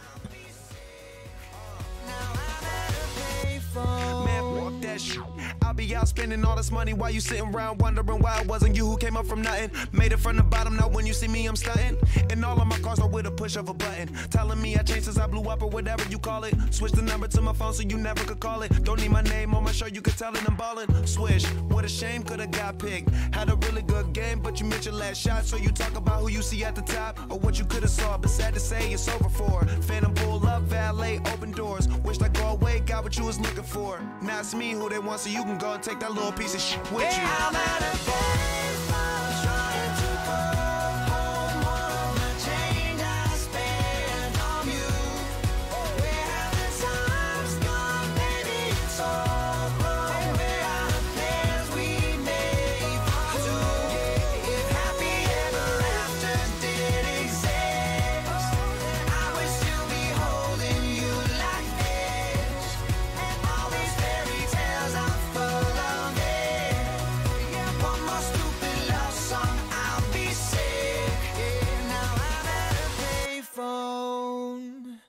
Man, fuck that shit. I'll be out spending all this money while you sitting around wondering why it wasn't you who came up from nothing. Made it from the bottom, now when you see me, I'm stunting. And all of my cars are with a push of a button. Telling me I changed since I blew up or whatever you call it. Switch the number to my phone so you never could call it. Don't need my name on my shirt, you could tell it I'm ballin'. Swish, what a shame, could've got picked. Had a really good game, but you missed your last shot. So you talk about who you see at the top or what you could've saw. But sad to say, it's over for. Phantom pull up, valet, open doors. Wished I go away, got what you was looking for. Now it's me who they want, so you can go and take that little piece of shit with you. I'm at a baseball trying to come home. All of the change I spent on you. Where have the times gone, baby? It's all wrong. Where are the plans we made for two? If happy ever after did exist, I would still be holding you like this. And all these fairy tales are full of it. Yeah, one more stupid love song, I'll be sick. Yeah, now I'm at a payphone.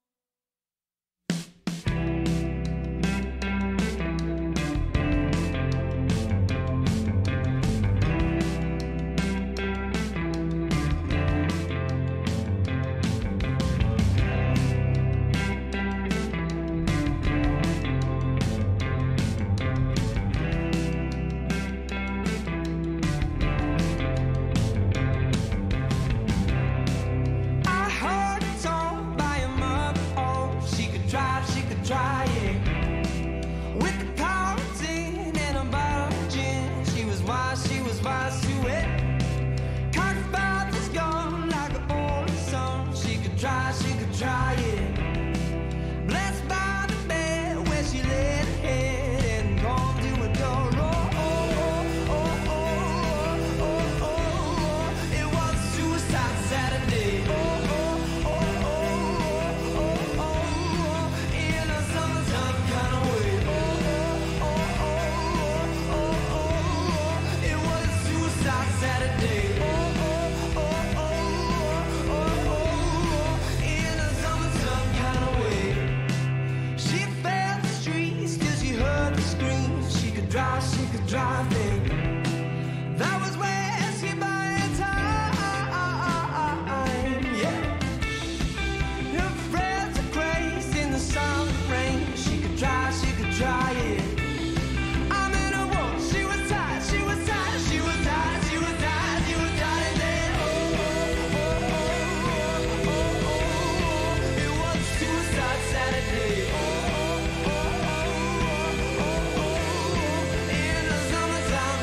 I heard a song by a mother, oh, she could try it. With the power of 10 and a bottle of gin, she was wise to it. Cock's father's gone like an old son, she could try it. Blessed by the bed where she laid her head and gone to a door. It was a suicide Saturday. In a summertime kind of way. It was a suicide Saturday. In a summertime kind of way. She felt the streets till she heard the screams. She could drive it. That was where she bought time. Yeah. Her friends are crazy in the summer rain. She could try it. I'm in a war. She was tired. It was suicide Saturday. In the summertime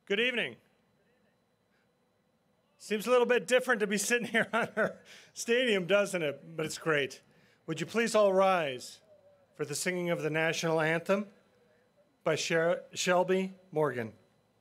Good evening. Seems a little bit different to be sitting here on our stadium, doesn't it? But it's great. Would you please all rise for the singing of the national anthem by Shelby Morgan.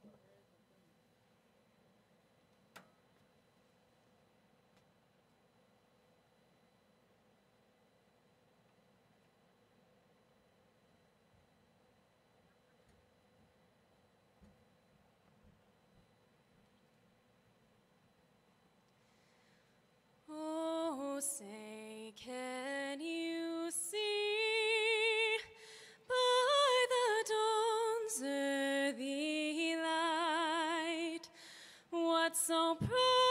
Oh, say, can you see by the dawn's early light what so proudly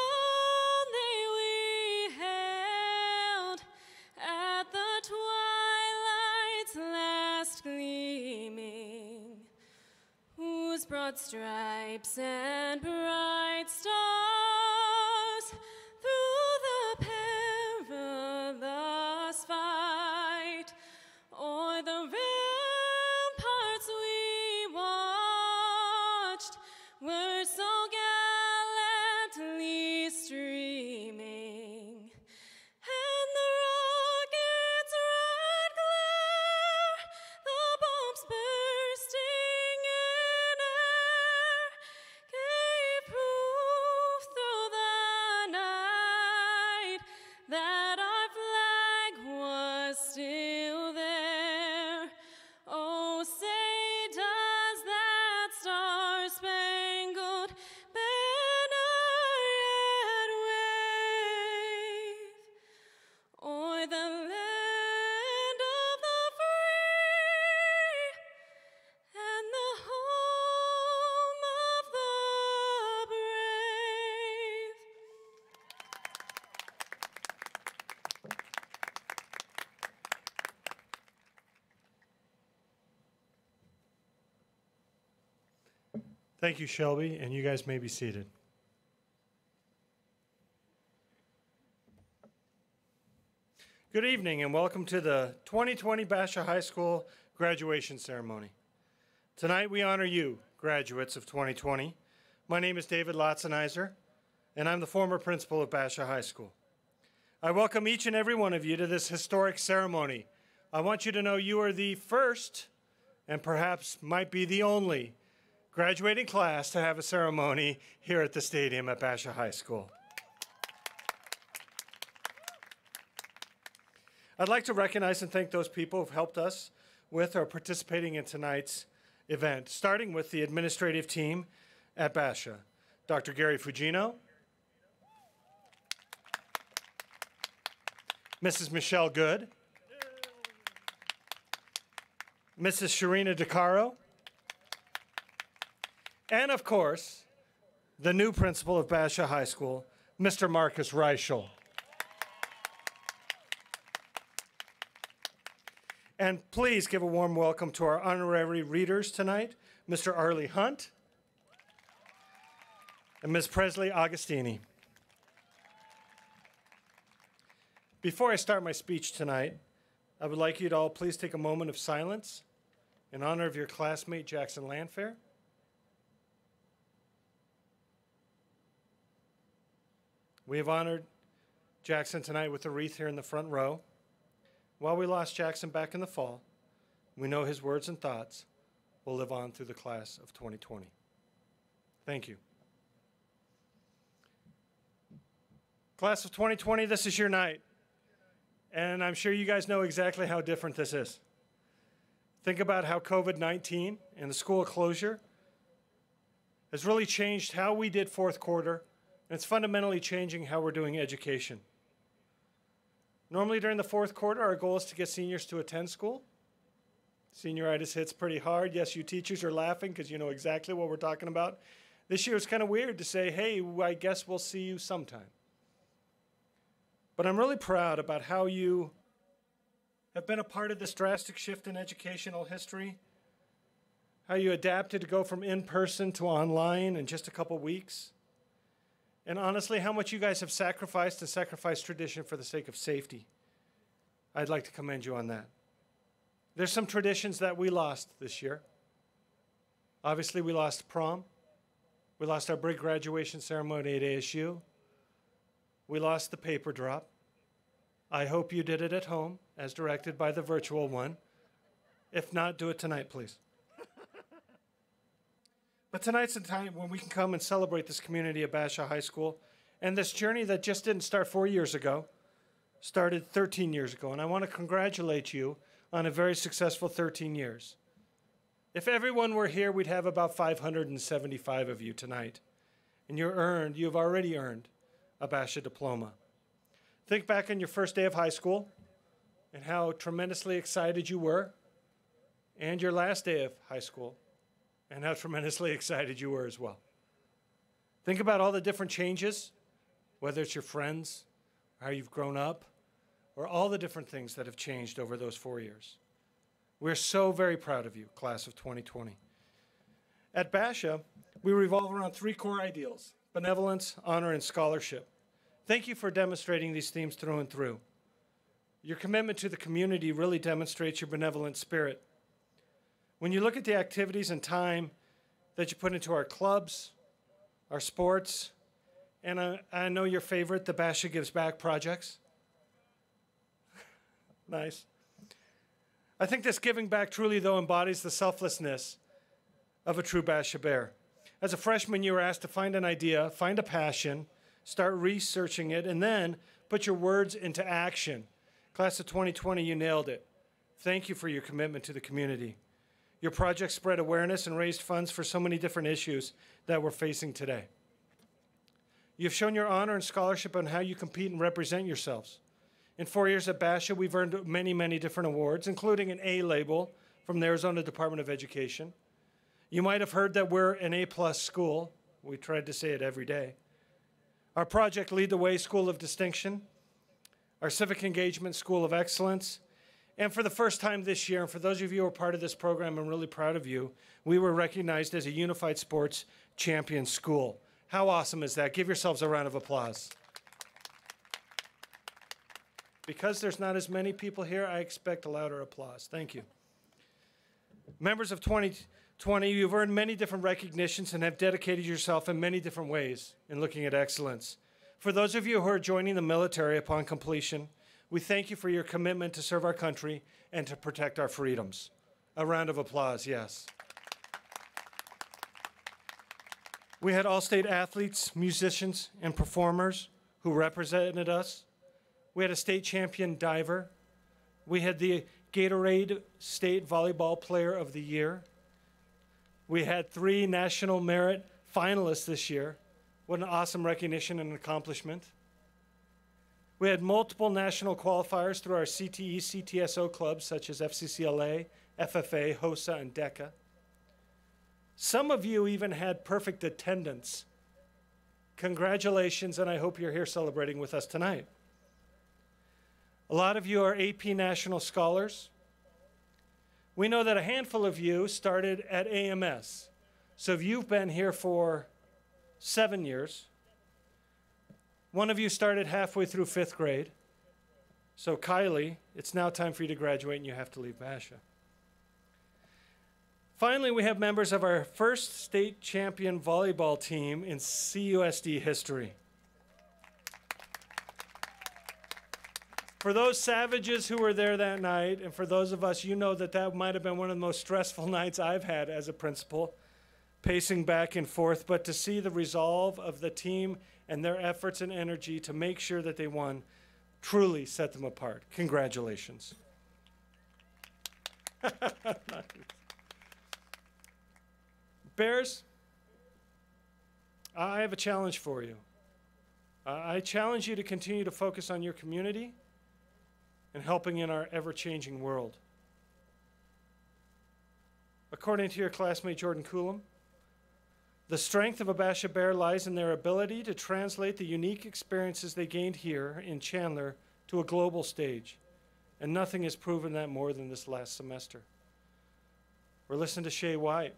we hailed at the twilight's last gleaming, whose broad stripes and bright stars through the perilous fight o'er the ramparts we watched were so gallantly streaming, and the rocket's red glare, the bombs bursting in air, gave proof through the night that our flag was still there. Oh, say does that star-spangled banner yet wave o'er the land of the free and the home of the brave? Thank you, Shelby, and you guys may be seated. Good evening and welcome to the 2020 Basha High School graduation ceremony. Tonight we honor you, graduates of 2020. My name is David Lotzenizer, and I'm the former principal of Basha High School. I welcome each and every one of you to this historic ceremony. I want you to know you are the first, and perhaps might be the only, graduating class to have a ceremony here at the stadium at Basha High School. I'd like to recognize and thank those people who've helped us with or participating in tonight's event, starting with the administrative team at Basha. Dr. Gary Fugino, Mrs. Michelle Good, Mrs. Sharina DeCaro, and of course, the new principal of Basha High School, Mr. Marcus Reichel. And please give a warm welcome to our honorary readers tonight, Mr. Arlie Hunt and Ms. Presley Agostini. Before I start my speech tonight, I would like you to all please take a moment of silence in honor of your classmate, Jackson Landfair. We have honored Jackson tonight with a wreath here in the front row. While we lost Jackson back in the fall, we know his words and thoughts will live on through the class of 2020. Thank you. Class of 2020, this is your night. And I'm sure you guys know exactly how different this is. Think about how COVID-19 and the school closure has really changed how we did fourth quarter. And it's fundamentally changing how we're doing education. Normally during the fourth quarter, our goal is to get seniors to attend school. Senioritis hits pretty hard. Yes, you teachers are laughing because you know exactly what we're talking about. This year it's kind of weird to say, hey, I guess we'll see you sometime. But I'm really proud about how you have been a part of this drastic shift in educational history, how you adapted to go from in-person to online in just a couple weeks. And honestly, how much you guys have sacrificed and sacrificed tradition for the sake of safety. I'd like to commend you on that. There's some traditions that we lost this year. Obviously, we lost prom. We lost our big graduation ceremony at ASU. We lost the paper drop. I hope you did it at home, as directed by the virtual one. If not, do it tonight, please. But tonight's the time when we can come and celebrate this community of Basha High School and this journey that just didn't start 4 years ago, started 13 years ago. And I want to congratulate you on a very successful 13 years. If everyone were here, we'd have about 575 of you tonight. And you've already earned a Basha diploma. Think back on your first day of high school and how tremendously excited you were, and your last day of high school and how tremendously excited you were as well. Think about all the different changes, whether it's your friends, how you've grown up, or all the different things that have changed over those 4 years. We're so very proud of you, class of 2020. At Basha, we revolve around 3 core ideals: benevolence, honor, and scholarship. Thank you for demonstrating these themes through and through. Your commitment to the community really demonstrates your benevolent spirit. When you look at the activities and time that you put into our clubs, our sports, and I know your favorite, the Basha Gives Back projects. Nice. I think this giving back truly, though, embodies the selflessness of a true Basha Bear. As a freshman, you were asked to find an idea, find a passion, start researching it, and then put your words into action. Class of 2020, you nailed it. Thank you for your commitment to the community. Your project spread awareness and raised funds for so many different issues that we're facing today. You've shown your honor and scholarship on how you compete and represent yourselves. In 4 years at Basha, we've earned many, many different awards, including an A label from the Arizona Department of Education. You might have heard that we're an A-plus school. We tried to say it every day. Our project Lead the Way School of Distinction, our Civic Engagement School of Excellence, and for the first time this year, and for those of you who are part of this program, I'm really proud of you, we were recognized as a Unified Sports Champion School. How awesome is that? Give yourselves a round of applause. Because there's not as many people here, I expect a louder applause. Thank you. Members of 2020, you've earned many different recognitions and have dedicated yourself in many different ways in looking at excellence. For those of you who are joining the military upon completion, we thank you for your commitment to serve our country and to protect our freedoms. A round of applause, yes. We had all-state athletes, musicians, and performers who represented us. We had a state champion diver. We had the Gatorade State Volleyball Player of the Year. We had 3 National Merit finalists this year. What an awesome recognition and accomplishment. We had multiple national qualifiers through our CTE, CTSO clubs, such as FCCLA, FFA, HOSA, and DECA. Some of you even had perfect attendance. Congratulations, and I hope you're here celebrating with us tonight. A lot of you are AP National Scholars. We know that a handful of you started at AMS. So if you've been here for 7 years, one of you started halfway through 5th grade. So Kylie, it's now time for you to graduate and you have to leave Basha. Finally, we have members of our first state champion volleyball team in CUSD history. For those savages who were there that night, and for those of us, you know that that might have been one of the most stressful nights I've had as a principal, pacing back and forth, but to see the resolve of the team and their efforts and energy to make sure that they won truly set them apart. Congratulations. Bears, I have a challenge for you. I challenge you to continue to focus on your community and helping in our ever-changing world. According to your classmate Jordan Coulomb, the strength of a Basha Bear lies in their ability to translate the unique experiences they gained here in Chandler to a global stage. And nothing has proven that more than this last semester. Or listen to Shay White.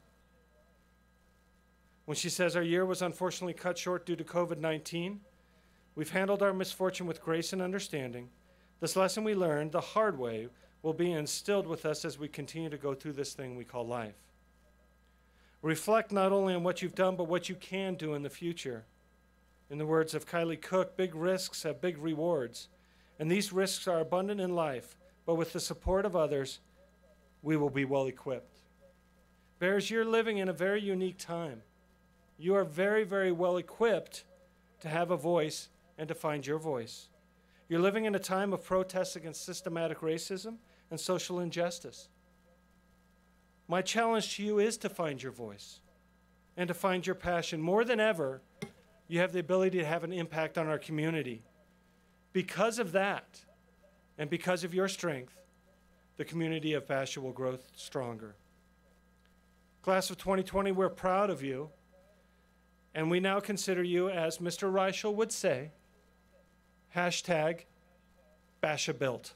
When she says, our year was unfortunately cut short due to COVID-19, we've handled our misfortune with grace and understanding. This lesson we learned the hard way will be instilled with us as we continue to go through this thing we call life. Reflect not only on what you've done, but what you can do in the future. In the words of Kylie Cook, big risks have big rewards. And these risks are abundant in life, but with the support of others, we will be well equipped. Bears, you're living in a very unique time. You are very, very well equipped to have a voice and to find your voice. You're living in a time of protests against systematic racism and social injustice. My challenge to you is to find your voice and to find your passion. More than ever, you have the ability to have an impact on our community. Because of that, and because of your strength, the community of Basha will grow stronger. Class of 2020, we're proud of you, and we now consider you, as Mr. Reichel would say, hashtag Basha built.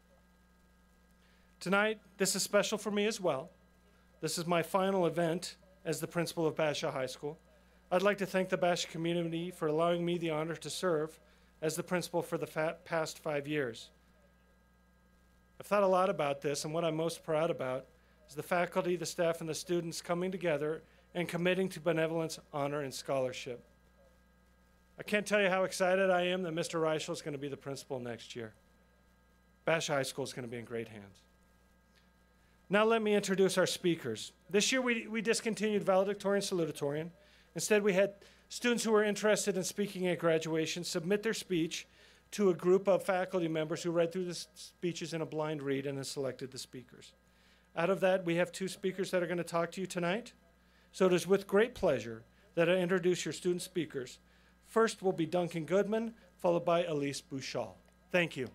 Tonight, this is special for me as well. This is my final event as the principal of Basha High School. I'd like to thank the Basha community for allowing me the honor to serve as the principal for the past 5 years. I've thought a lot about this, and what I'm most proud about is the faculty, the staff, and the students coming together and committing to benevolence, honor, and scholarship. I can't tell you how excited I am that Mr. Reichel is going to be the principal next year. Basha High School is going to be in great hands. Now let me introduce our speakers. This year we discontinued valedictorian salutatorian. Instead, we had students who were interested in speaking at graduation submit their speech to a group of faculty members who read through the speeches in a blind read and then selected the speakers. Out of that, we have 2 speakers that are going to talk to you tonight. So it is with great pleasure that I introduce your student speakers. First will be Duncan Goodman, followed by Elise Bouchal. Thank you.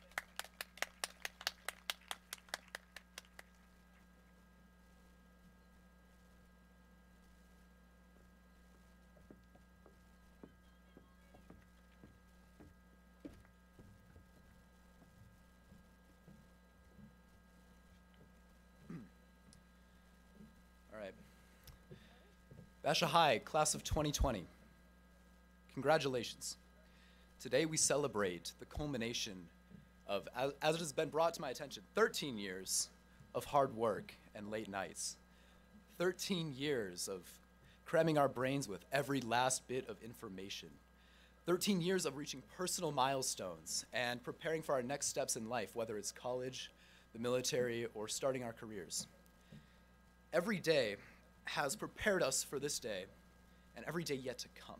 Basha High, class of 2020. Congratulations. Today we celebrate the culmination of, as it has been brought to my attention, 13 years of hard work and late nights. 13 years of cramming our brains with every last bit of information. 13 years of reaching personal milestones and preparing for our next steps in life, whether it's college, the military, or starting our careers. Every day has prepared us for this day and every day yet to come.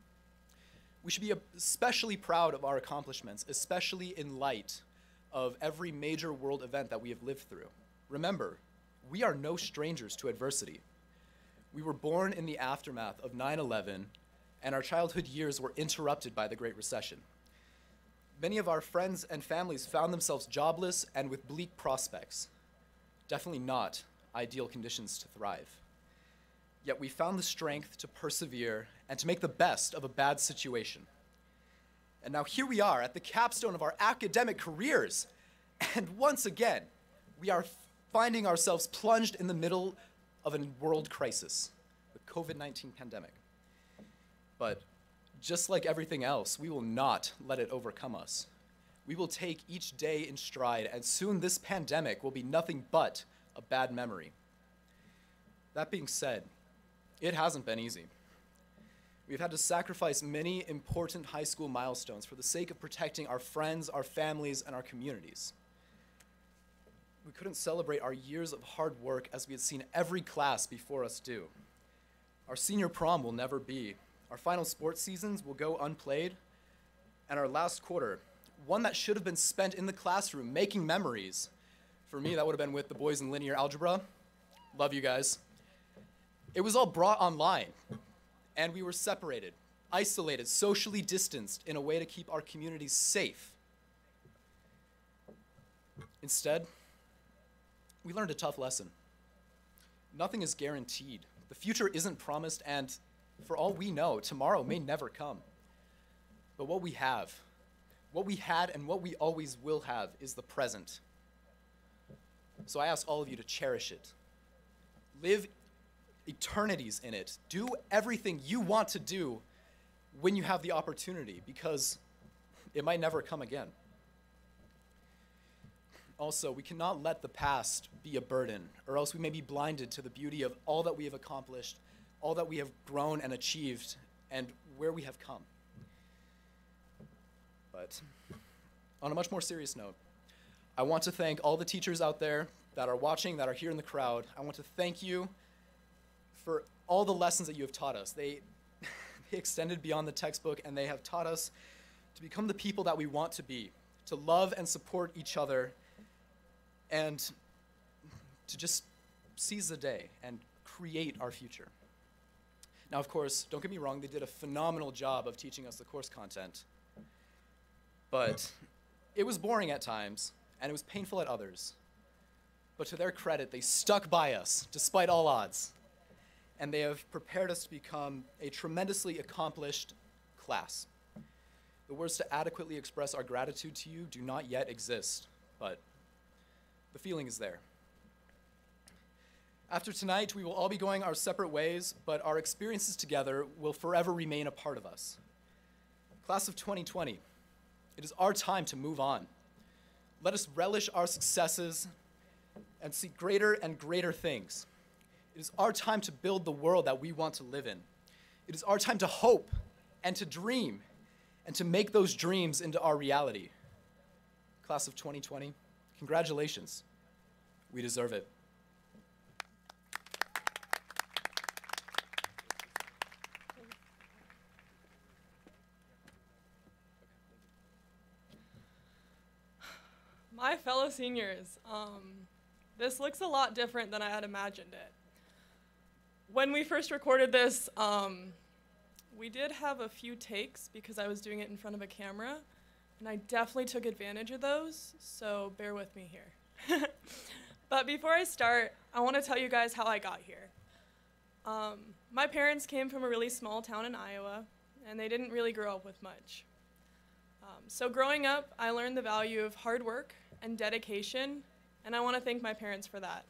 We should be especially proud of our accomplishments, especially in light of every major world event that we have lived through. Remember, we are no strangers to adversity. We were born in the aftermath of 9/11, and our childhood years were interrupted by the Great Recession. Many of our friends and families found themselves jobless and with bleak prospects. Definitely not ideal conditions to thrive. Yet we found the strength to persevere and to make the best of a bad situation. And now here we are at the capstone of our academic careers. And once again, we are finding ourselves plunged in the middle of a world crisis, the COVID-19 pandemic. But just like everything else, we will not let it overcome us. We will take each day in stride, and soon this pandemic will be nothing but a bad memory. That being said, it hasn't been easy. We've had to sacrifice many important high school milestones for the sake of protecting our friends, our families, and our communities. We couldn't celebrate our years of hard work as we had seen every class before us do. Our senior prom will never be. Our final sports seasons will go unplayed. And our last quarter, one that should have been spent in the classroom making memories. For me, that would have been with the boys in linear algebra. Love you guys. It was all brought online, and we were separated, isolated, socially distanced in a way to keep our communities safe. Instead, we learned a tough lesson. Nothing is guaranteed. The future isn't promised, and for all we know, tomorrow may never come. But what we have, what we had and what we always will have is the present. So I ask all of you to cherish it. Live eternities in it. Do everything you want to do when you have the opportunity, because it might never come again. Also, we cannot let the past be a burden, or else we may be blinded to the beauty of all that we have accomplished, all that we have grown and achieved, and where we have come. But on a much more serious note, I want to thank all the teachers out there that are watching, that are here in the crowd. I want to thank you for all the lessons that you have taught us. They extended beyond the textbook, and they have taught us to become the people that we want to be, to love and support each other, and to just seize the day and create our future. Now, of course, don't get me wrong, they did a phenomenal job of teaching us the course content, but it was boring at times, and it was painful at others. But to their credit, they stuck by us, despite all odds, and they have prepared us to become a tremendously accomplished class. The words to adequately express our gratitude to you do not yet exist, but the feeling is there. After tonight, we will all be going our separate ways, but our experiences together will forever remain a part of us. Class of 2020, it is our time to move on. Let us relish our successes and seek greater and greater things. It is our time to build the world that we want to live in. It is our time to hope and to dream and to make those dreams into our reality. Class of 2020, congratulations. We deserve it. My fellow seniors, this looks a lot different than I had imagined it. When we first recorded this, we did have a few takes because I was doing it in front of a camera, and I definitely took advantage of those, so bear with me here. But before I start, I want to tell you guys how I got here. My parents came from a really small town in Iowa, and they didn't really grow up with much. So growing up, I learned the value of hard work and dedication, and I want to thank my parents for that.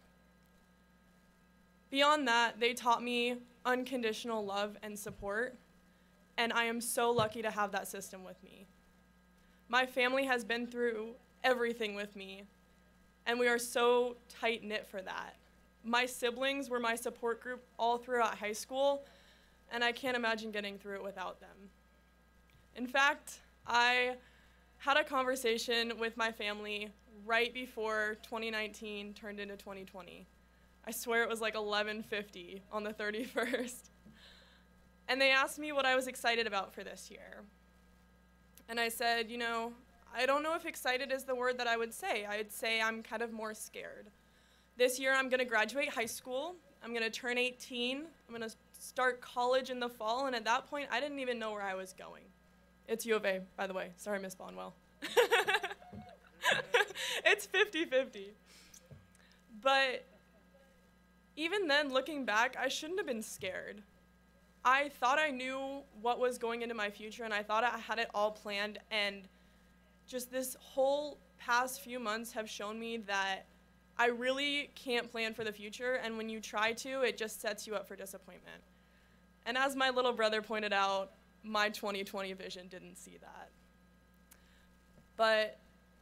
Beyond that, they taught me unconditional love and support, and I am so lucky to have that system with me. My family has been through everything with me, and we are so tight-knit for that. My siblings were my support group all throughout high school, and I can't imagine getting through it without them. In fact, I had a conversation with my family right before 2019 turned into 2020. I swear it was like 11:50 on the 31st. And they asked me what I was excited about for this year. And I said, you know, I don't know if excited is the word that I would say. I'd say I'm kind of more scared. This year I'm gonna graduate high school. I'm gonna turn 18. I'm gonna start college in the fall, and at that point, I didn't even know where I was going. It's U of A, by the way. Sorry, Miss Bonwell. It's 50-50. But even then, looking back, I shouldn't have been scared. I thought I knew what was going into my future, and I thought I had it all planned, and just this whole past few months have shown me that I really can't plan for the future, and when you try to, it just sets you up for disappointment. And as my little brother pointed out, my 2020 vision didn't see that. But,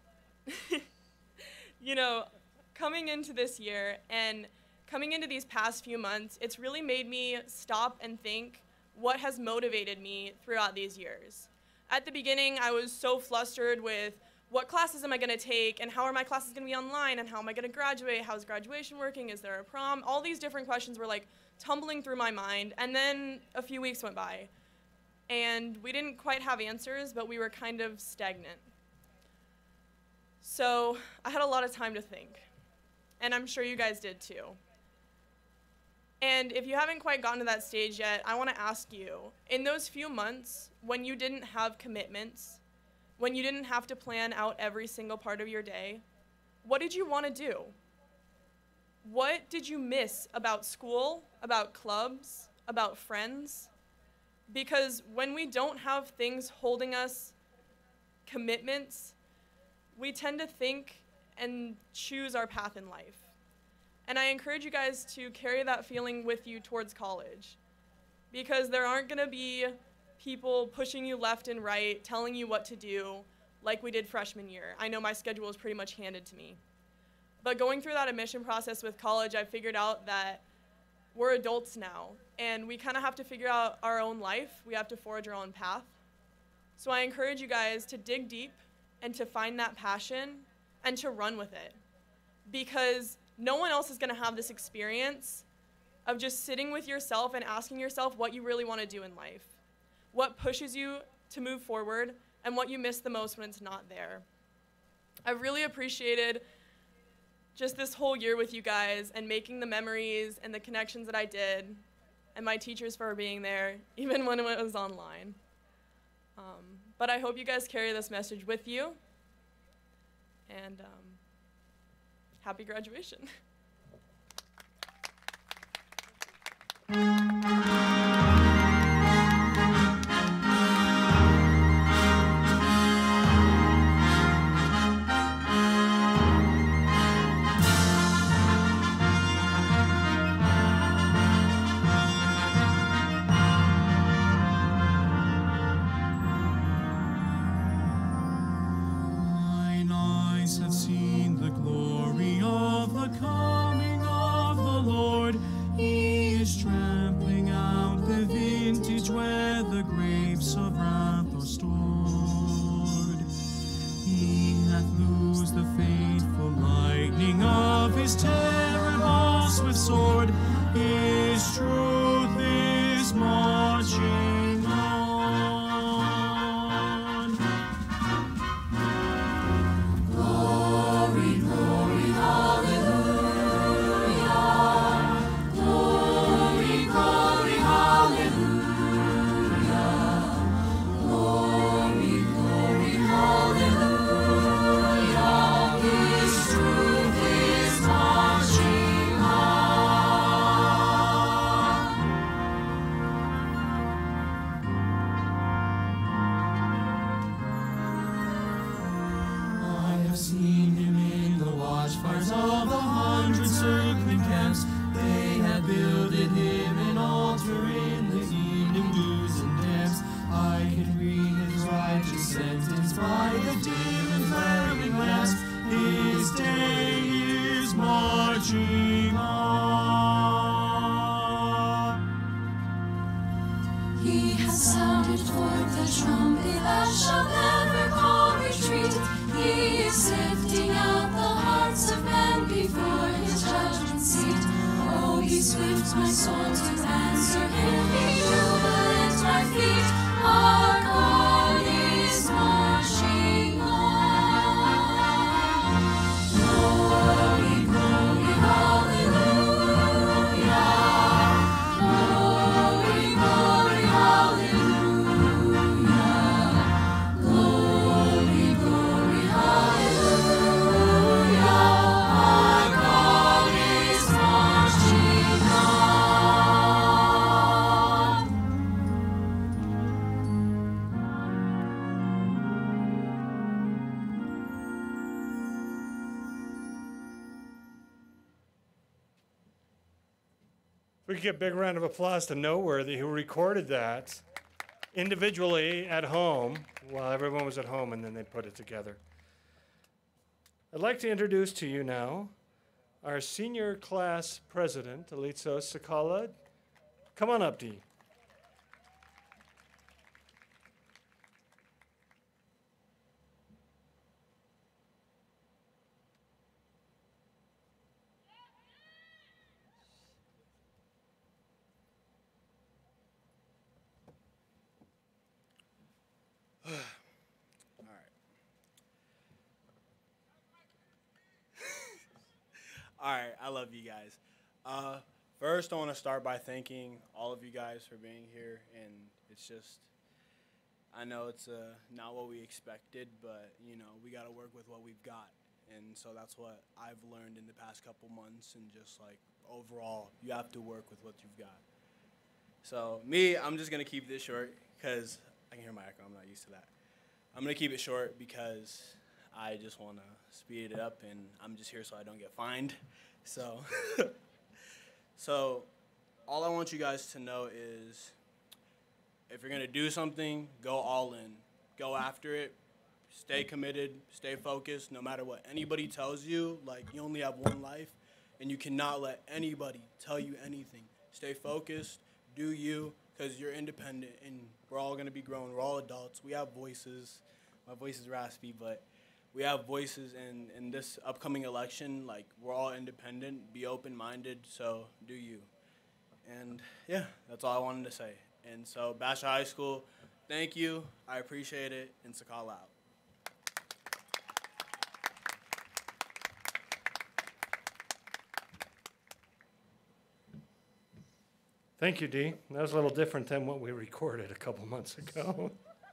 you know, coming into this year and coming into these past few months, it's really made me stop and think what has motivated me throughout these years. At the beginning, I was so flustered with what classes am I going to take, and how are my classes going to be online, and how am I going to graduate, how's graduation working, is there a prom? All these different questions were like tumbling through my mind, and then a few weeks went by, and we didn't quite have answers, but we were kind of stagnant. So I had a lot of time to think, and I'm sure you guys did too. And if you haven't quite gotten to that stage yet, I want to ask you, in those few months when you didn't have commitments, when you didn't have to plan out every single part of your day, what did you want to do? What did you miss about school, about clubs, about friends? Because when we don't have things holding us, commitments, we tend to think and choose our path in life. And I encourage you guys to carry that feeling with you towards college, because there aren't going to be people pushing you left and right, telling you what to do, like we did freshman year. I know my schedule was pretty much handed to me. But going through that admission process with college, I figured out that we're adults now, and we kind of have to figure out our own life. We have to forge our own path. So I encourage you guys to dig deep and to find that passion and to run with it, because no one else is going to have this experience of just sitting with yourself and asking yourself what you really want to do in life, what pushes you to move forward, and what you miss the most when it's not there. I've really appreciated just this whole year with you guys and making the memories and the connections that I did, and my teachers for being there, even when it was online. But I hope you guys carry this message with you, and happy graduation. Mine eyes have seen the glory of the coming of the Lord. He is trampling out the vintage where the grapes of wrath are stored. He hath loosed the fateful lightning of his terrible swift sword. His truth is marching on. Glory, glory, hallelujah. Glory, glory, hallelujah. Glory, glory, hallelujah. His truth is marching on. I have seen him in the watchfires of 100 circling camps. They have builded him an altar in the evening dews and damps. I can read his righteous sentence by the dim and flaring lamps. His day is marching on. He has sounded forth the trumpet that shall never call retreat. He is sifting out the hearts of men before his judgment seat. Oh, be swift, my soul, to answer him. Be jubilant, my feet. Our God is marching on. Glory, glory, hallelujah. Glory, glory, hallelujah. Glory, glory, hallelujah. Our God is marching on. We could give a big round of applause to Noteworthy, who recorded that individually at home while everyone was at home, and then they put it together. I'd like to introduce to you now our senior class president, Alitso Sakala. Come on up, Dee. All right, I love you guys. First, I want to start by thanking all of you guys for being here, and it's just, I know it's not what we expected, but, you know, we got to work with what we've got, and so that's what I've learned in the past couple months, and just, like, overall, you have to work with what you've got. So, me, I'm just going to keep this short, because I can hear my echo, I'm not used to that. I'm going to keep it short because I just want to speed it up, and I'm just here so I don't get fined. So, so all I want you guys to know is if you're going to do something, go all in. Go after it. stay committed, stay focused, no matter what anybody tells you. Like, you only have one life, and you cannot let anybody tell you anything. Stay focused, do you, because you're independent, and we're all going to be grown. We're all adults. We have voices. My voice is raspy, but we have voices in this upcoming election. Like, we're all independent. Be open-minded, so do you. And, yeah, that's all I wanted to say. And so, Basha High School, thank you. I appreciate it. And Sakal out. Thank you, Dee. That was a little different than what we recorded a couple months ago.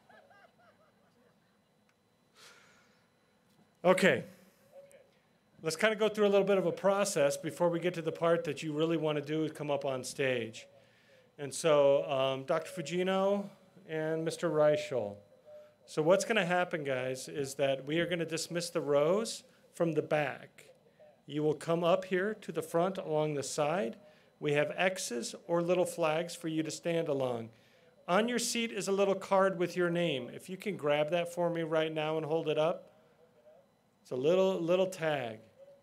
Okay. Let's kind of go through a little bit of a process before we get to the part that you really want to do is come up on stage. And so, Dr. Fugino and Mr. Reichel. So what's going to happen, guys, is that we are going to dismiss the rows from the back. You will come up here to the front along the side. We have X's or little flags for you to stand along. On your seat is a little card with your name. If you can grab that for me right now and hold it up. It's a little tag.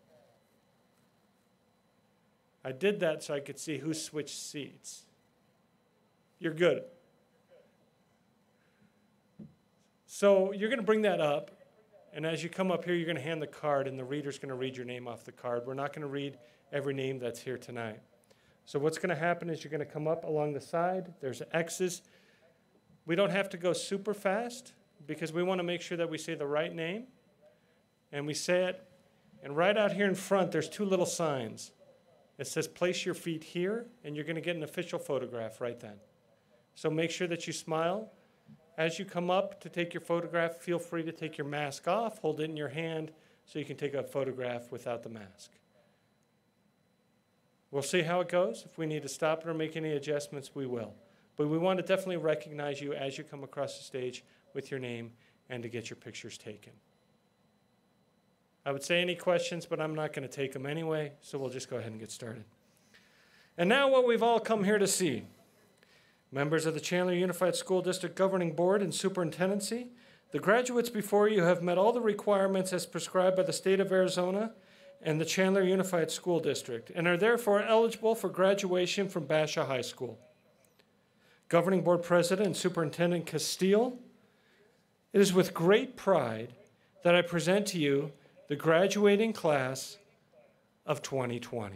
I did that so I could see who switched seats. You're good. So you're going to bring that up, and as you come up here, you're going to hand the card, and the reader's going to read your name off the card. We're not going to read every name that's here tonight. So what's going to happen is you're going to come up along the side. There's X's. We don't have to go super fast because we want to make sure that we say the right name. And we say it, and right out here in front, there's two little signs. It says, place your feet here, and you're going to get an official photograph right then. So make sure that you smile. As you come up to take your photograph, feel free to take your mask off, hold it in your hand so you can take a photograph without the mask. We'll see how it goes. If we need to stop it or make any adjustments, we will. But we want to definitely recognize you as you come across the stage with your name and to get your pictures taken. I would say any questions, but I'm not going to take them anyway, so we'll just go ahead and get started. And now what we've all come here to see. Members of the Chandler Unified School District Governing Board and Superintendency, the graduates before you have met all the requirements as prescribed by the state of Arizona and the Chandler Unified School District, and are therefore eligible for graduation from Basha High School. Governing Board President and Superintendent Castile, it is with great pride that I present to you the graduating class of 2020.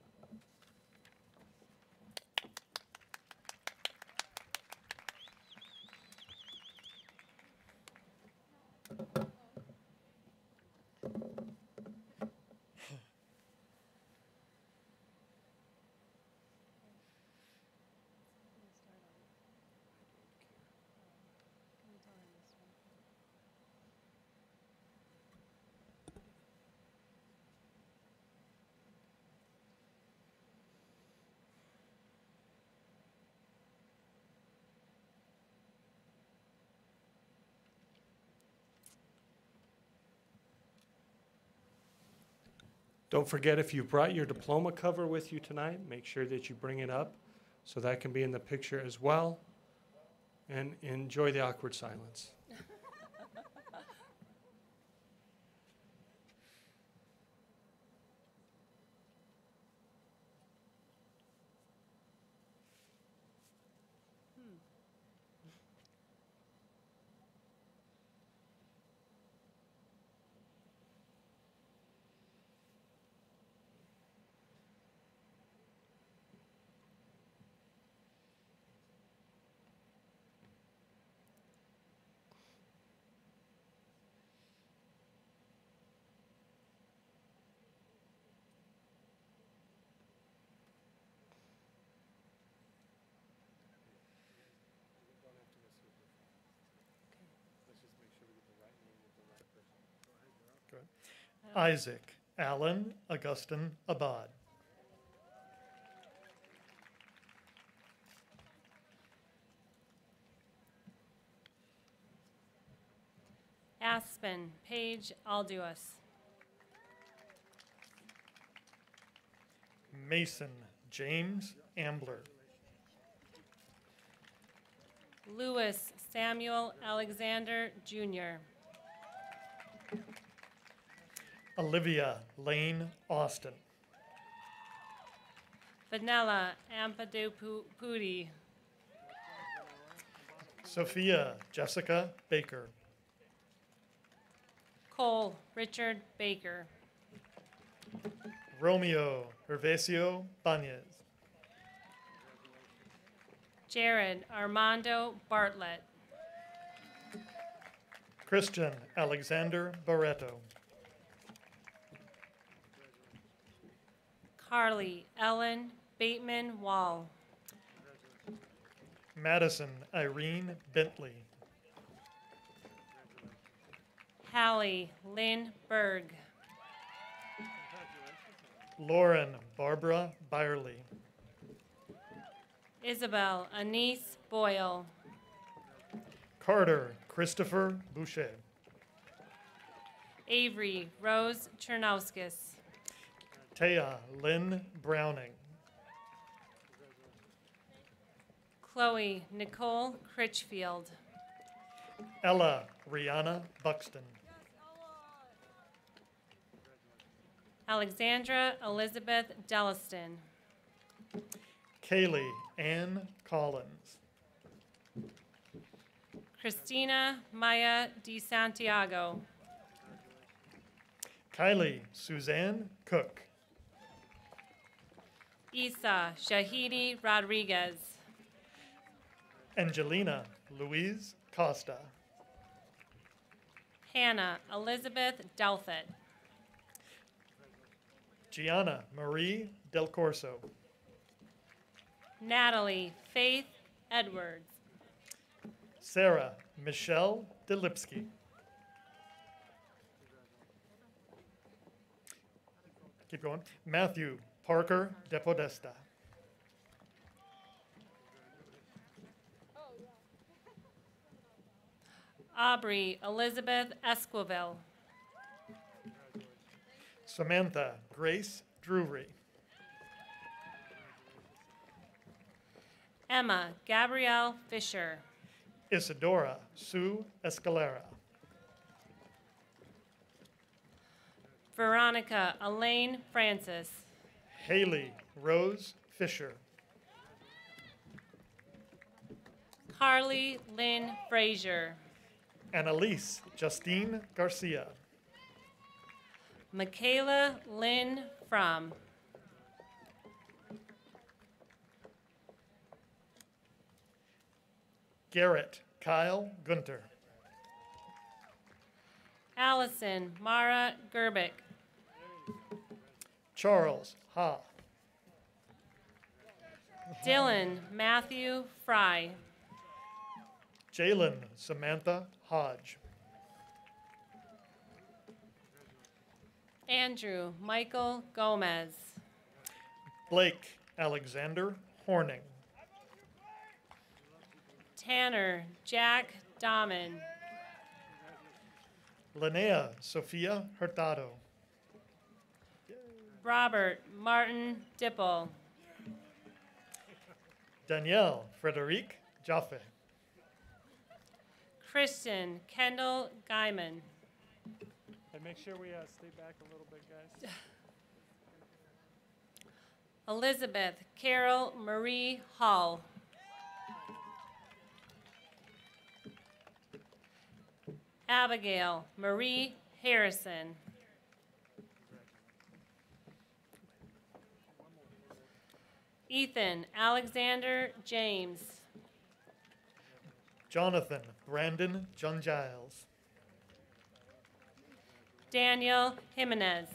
Don't forget, if you brought your diploma cover with you tonight, make sure that you bring it up so that can be in the picture as well. And enjoy the awkward silence. Isaac Allen Augustin Abad. Aspen Paige Alduas. Mason James Ambler. Lewis Samuel Alexander Jr. Olivia Lane Austin. Vanilla Ampaduputi. Sophia Jessica Baker. Cole Richard Baker. Romeo Hervesio Banez. Jared Armando Bartlett. Christian Alexander Barreto. Carly Ellen Bateman Wall. Madison Irene Bentley. Hallie Lynn Berg. Lauren Barbara Byerly. Isabel Anise Boyle. Carter Christopher Boucher. Avery Rose Chernouskas. Taya Lynn Browning. Chloe Nicole Critchfield. Ella Rihanna Buxton. Alexandra Elizabeth Delliston. Kaylee Ann Collins. Christina Maya Di Santiago. Kylie Suzanne Cook. Isa Shahidi Rodriguez. Angelina Louise Costa. Hannah Elizabeth Douthit. Gianna Marie Del Corso. Natalie Faith Edwards. Sarah Michelle Delipsky. Keep going. Matthew Parker DePodesta. Aubrey Elizabeth Esquivel. Samantha Grace Drury. Emma Gabrielle Fisher. Isadora Sue Escalera. Veronica Elaine Francis. Haley Rose Fisher. Carly Lynn Frazier. Annalise Justine Garcia. Michaela Lynn Fromm. Garrett Kyle Gunter. Allison Mara Gerbic. Charles Ha. Dylan Matthew Fry. Jalen Samantha Hodge. Andrew Michael Gomez. Blake Alexander Horning. Tanner Jack Dahman. Linnea Sophia Hurtado. Robert Martin Dipple. Danielle Frederique Jaffe. Christian Kendall Guyman. And make sure we stay back a little bit, guys. Elizabeth Carol Marie Hall. Abigail Marie Harrison. Ethan Alexander James. Jonathan Brandon John Giles. Daniel Jimenez.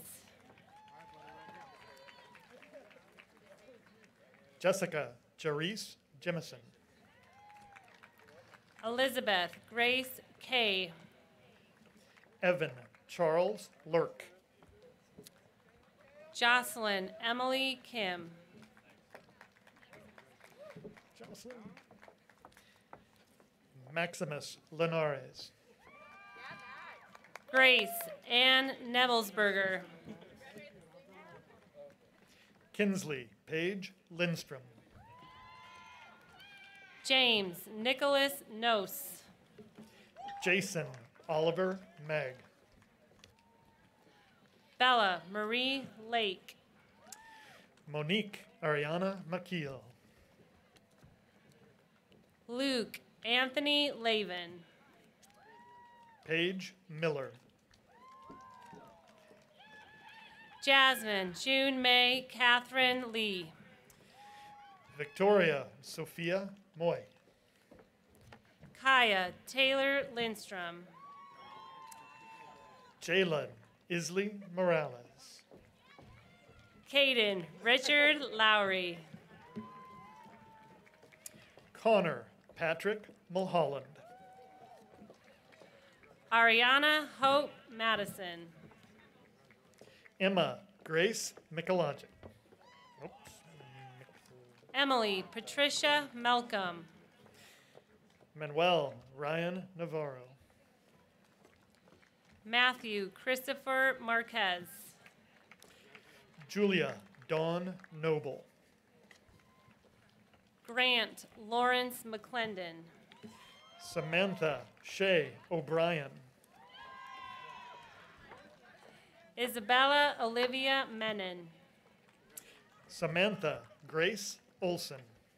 Jessica Jerice Jemison. Elizabeth Grace Kay. Evan Charles Lurk. Jocelyn Emily Kim. Jocelyn. Maximus Linares. Grace Ann Nevelsberger. Kinsley Paige Lindstrom. James Nicholas Nose. Jason Oliver Meg. Isabella Marie Lake. Monique Ariana McKeel. Luke Anthony Lavin. Paige Miller. Jasmine June May Catherine Lee. Victoria Sophia Moy. Kaya Taylor Lindstrom. Jalen Isley Morales. Caden Richard Lowry. Connor Patrick Mulholland. Ariana Hope Madison. Emma Grace Mikalajic. Emily Patricia Malcolm. Manuel Ryan Navarro. Matthew Christopher Marquez. Julia Dawn Noble. Grant Lawrence McClendon. Samantha Shea O'Brien. Isabella Olivia Menon. Samantha Grace Olson.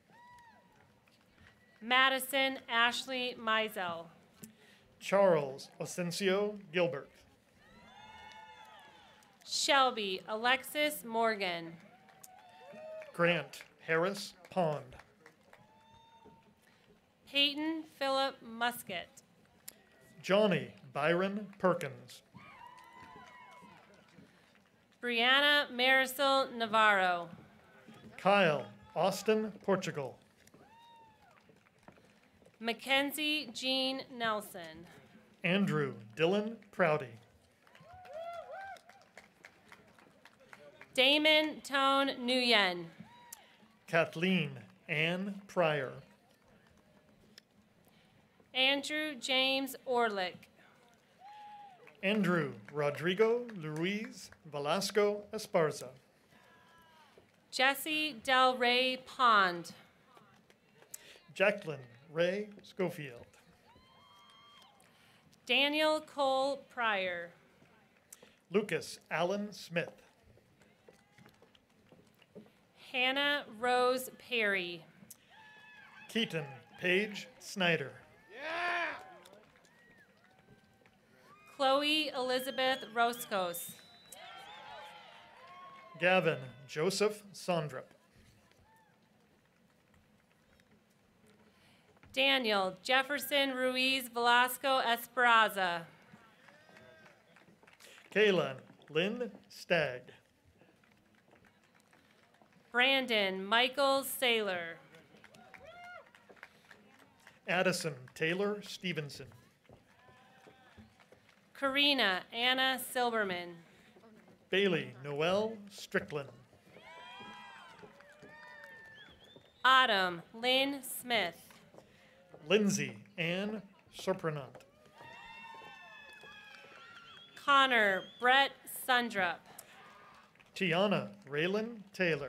Madison Ashley Mizell. Charles Asensio Gilbert. Shelby Alexis Morgan. Grant Harris Pond. Peyton Philip Musket. Johnny Byron Perkins. Brianna Marisol Navarro. Kyle Austin Portugal. Mackenzie Jean Nelson. Andrew Dylan Prouty. Damon Tone Nguyen. Kathleen Ann Pryor. Andrew James Orlick. Andrew Rodrigo Luis Velasco Esparza. Jesse Del Rey Pond. Jacqueline Ray Schofield. Daniel Cole Pryor. Lucas Allen Smith. Hannah Rose Perry. Keaton Paige Snyder. Chloe Elizabeth Roscos. Gavin Joseph Sondrup. Daniel Jefferson Ruiz Velasco Esperanza. Kaylin Lynn Stagg. Brandon Michael Saylor. Addison Taylor Stevenson. Karina Anna Silberman. Bailey Noel Strickland. Autumn Lynn Smith. Lindsay Ann Surprenant. Connor Brett Sundrup. Tiana Raylan Taylor.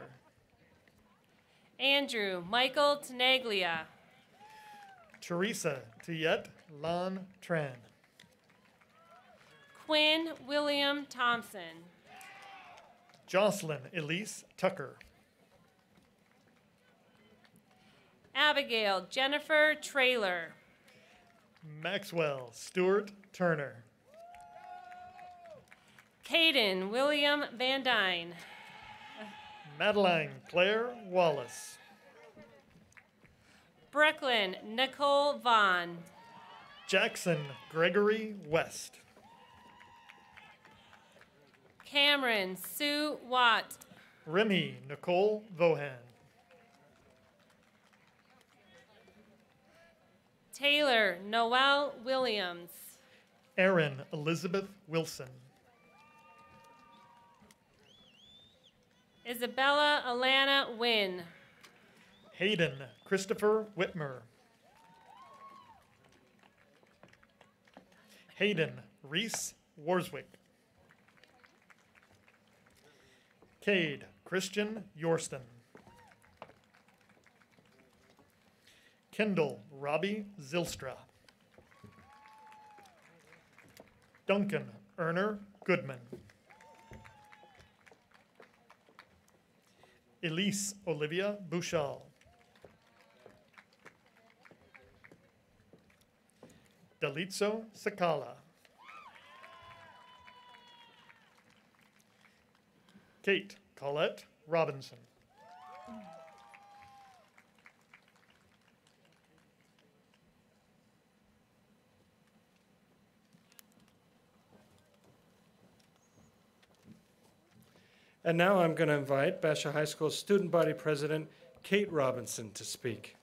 Andrew Michael Tenaglia. Teresa Tiet Lan Tran. Quinn William Thompson. Jocelyn Elise Tucker. Abigail Jennifer Trailer. Maxwell Stewart Turner. Caden William Van Dyne. Madeline Claire Wallace. Brooklyn Nicole Vaughn. Jackson Gregory West. Cameron Sue Watt. Remy Nicole Vohan. Taylor Noel Williams. Erin Elizabeth Wilson. Isabella Alana Wynn. Hayden Christopher Whitmer. Hayden Reese Warswick. Cade Christian Yorston. Kendall Robbie Zilstra. Duncan Erner Goodman. Elise Olivia Bouchal. Dalitso Sakala. Kate Colette Robinson. And now I'm going to invite Basha High School Student Body President Kate Robinson to speak.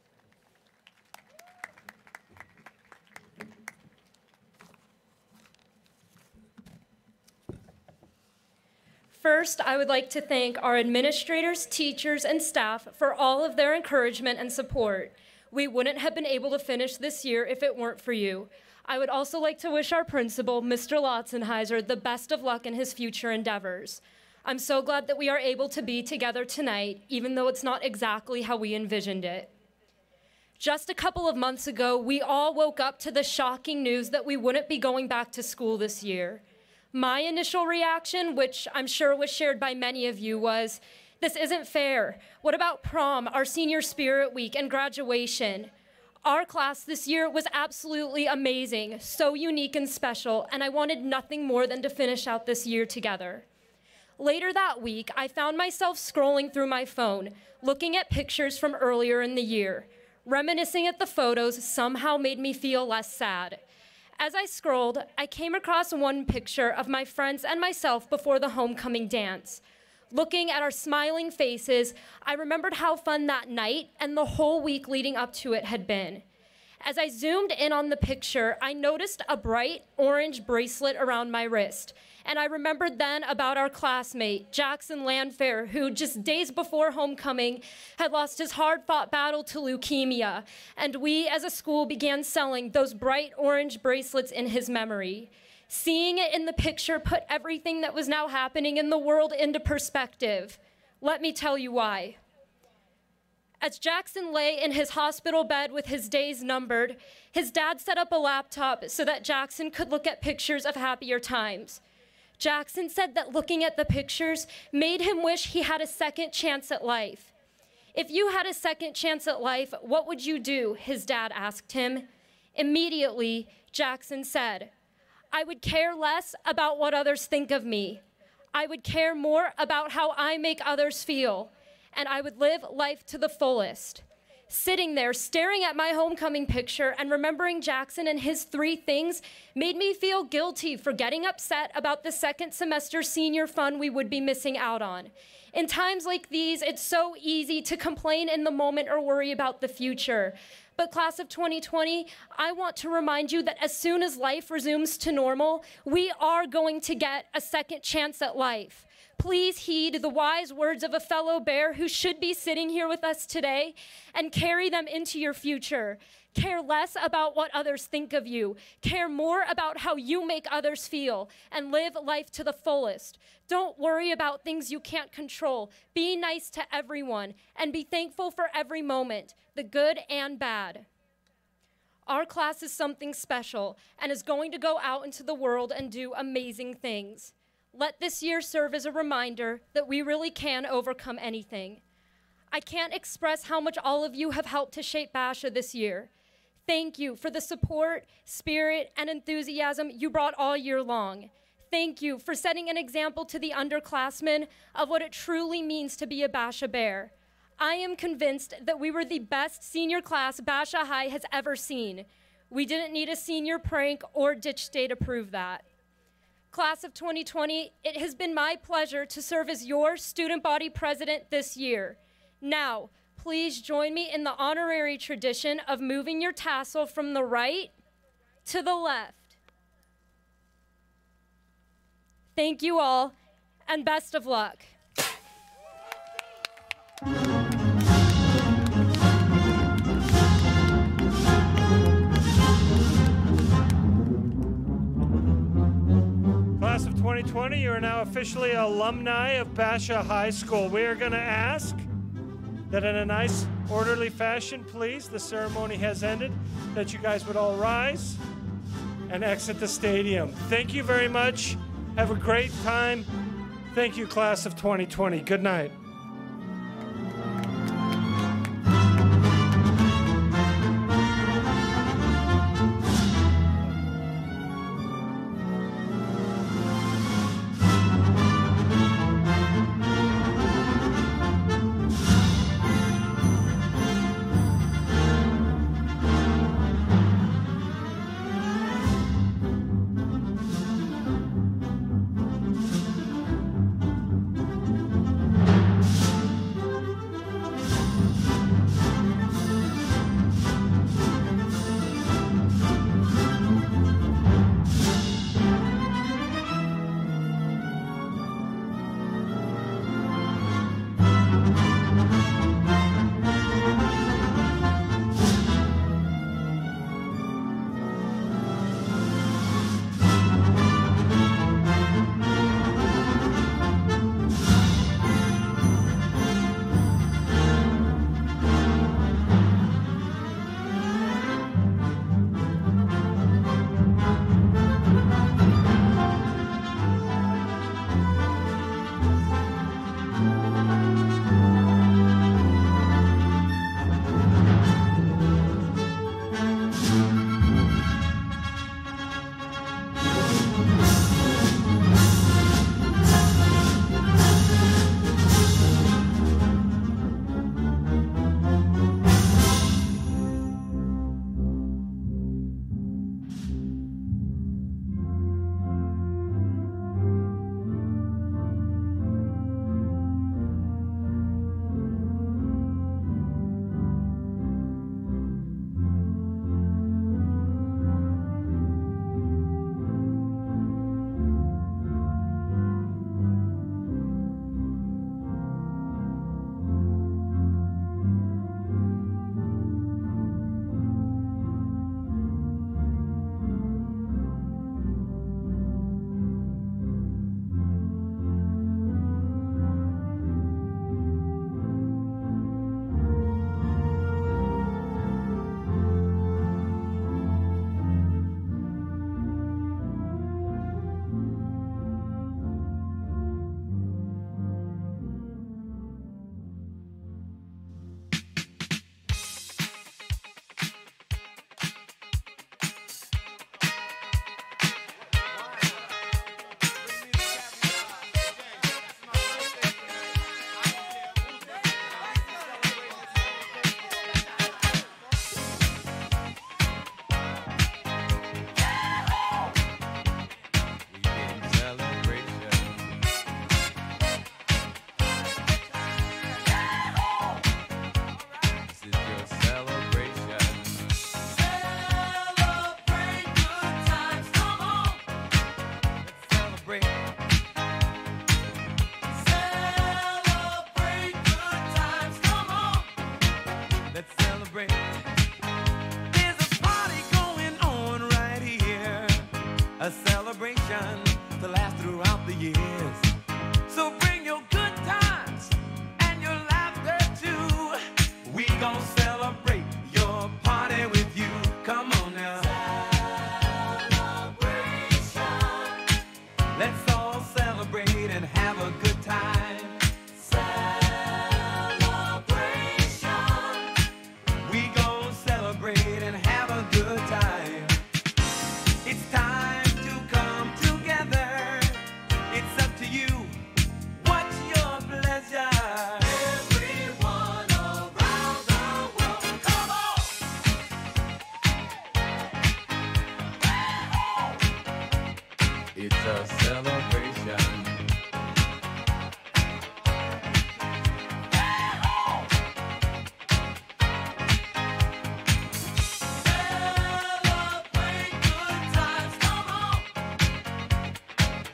First, I would like to thank our administrators, teachers, and staff for all of their encouragement and support. We wouldn't have been able to finish this year if it weren't for you. I would also like to wish our principal, Mr. Lotzenheiser, the best of luck in his future endeavors. I'm so glad that we are able to be together tonight, even though it's not exactly how we envisioned it. Just a couple of months ago, we all woke up to the shocking news that we wouldn't be going back to school this year. My initial reaction, which I'm sure was shared by many of you, was, this isn't fair. What about prom, our senior spirit week, and graduation? Our class this year was absolutely amazing, so unique and special, and I wanted nothing more than to finish out this year together. Later that week, I found myself scrolling through my phone, looking at pictures from earlier in the year. Reminiscing at the photos somehow made me feel less sad. As I scrolled, I came across one picture of my friends and myself before the homecoming dance. Looking at our smiling faces, I remembered how fun that night and the whole week leading up to it had been. As I zoomed in on the picture, I noticed a bright orange bracelet around my wrist. And I remembered then about our classmate, Jackson Landfair, who just days before homecoming had lost his hard-fought battle to leukemia. And we as a school began selling those bright orange bracelets in his memory. Seeing it in the picture put everything that was now happening in the world into perspective. Let me tell you why. As Jackson lay in his hospital bed with his days numbered, his dad set up a laptop so that Jackson could look at pictures of happier times. Jackson said that looking at the pictures made him wish he had a second chance at life. If you had a second chance at life, what would you do? His dad asked him. Immediately, Jackson said, I would care less about what others think of me. I would care more about how I make others feel, and I would live life to the fullest. Sitting there, staring at my homecoming picture and remembering Jackson and his 3 things made me feel guilty for getting upset about the second semester senior fun we would be missing out on. In times like these, it's so easy to complain in the moment or worry about the future. But class of 2020, I want to remind you that as soon as life resumes to normal, we are going to get a second chance at life. Please heed the wise words of a fellow bear who should be sitting here with us today and carry them into your future. Care less about what others think of you. Care more about how you make others feel and live life to the fullest. Don't worry about things you can't control. Be nice to everyone and be thankful for every moment, the good and bad. Our class is something special and is going to go out into the world and do amazing things. Let this year serve as a reminder that we really can overcome anything. I can't express how much all of you have helped to shape Basha this year. Thank you for the support, spirit, and enthusiasm you brought all year long. Thank you for setting an example to the underclassmen of what it truly means to be a Basha Bear. I am convinced that we were the best senior class Basha High has ever seen. We didn't need a senior prank or ditch day to prove that. Class of 2020, it has been my pleasure to serve as your student body president this year. Now, please join me in the honorary tradition of moving your tassel from the right to the left. Thank you all, and best of luck. Class of 2020, you are now officially alumni of Basha High School. We are going to ask that in a nice, orderly fashion, please, the ceremony has ended, that you guys would all rise and exit the stadium. Thank you very much. Have a great time. Thank you, class of 2020. Good night.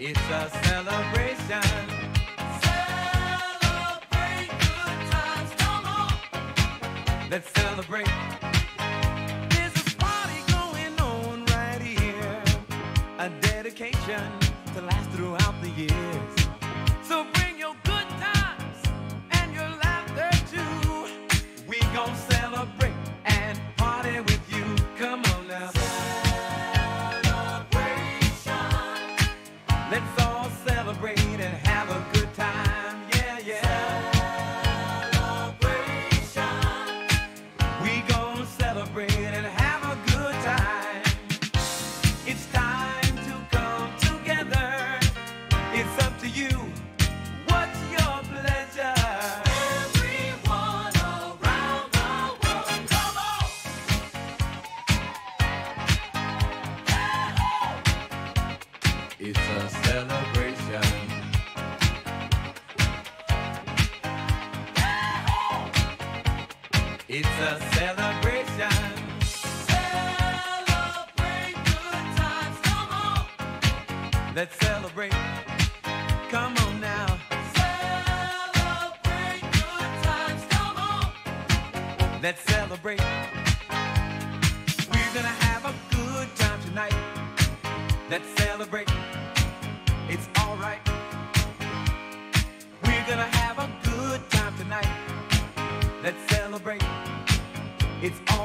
It's a celebration. Celebrate good times, come on. Let's celebrate. There's a party going on right here. A dedication to last throughout the years. So bring your good times and your laughter too. We gon' celebrate and party with you. Come on now. Let's all celebrate and have a good time. Yeah, yeah. Celebration. We gon' celebrate and have a good time. It's time to come together. It's up to you. What's your pleasure? Everyone around the world, come on. It's a celebration. It's a celebration. Celebrate good times, come on. Let's celebrate. Come on now. Celebrate good times, come on. Let's celebrate. We're gonna have a good time tonight. Let's celebrate. It's alright. We're gonna have a good time tonight. Let's celebrate. It's alright.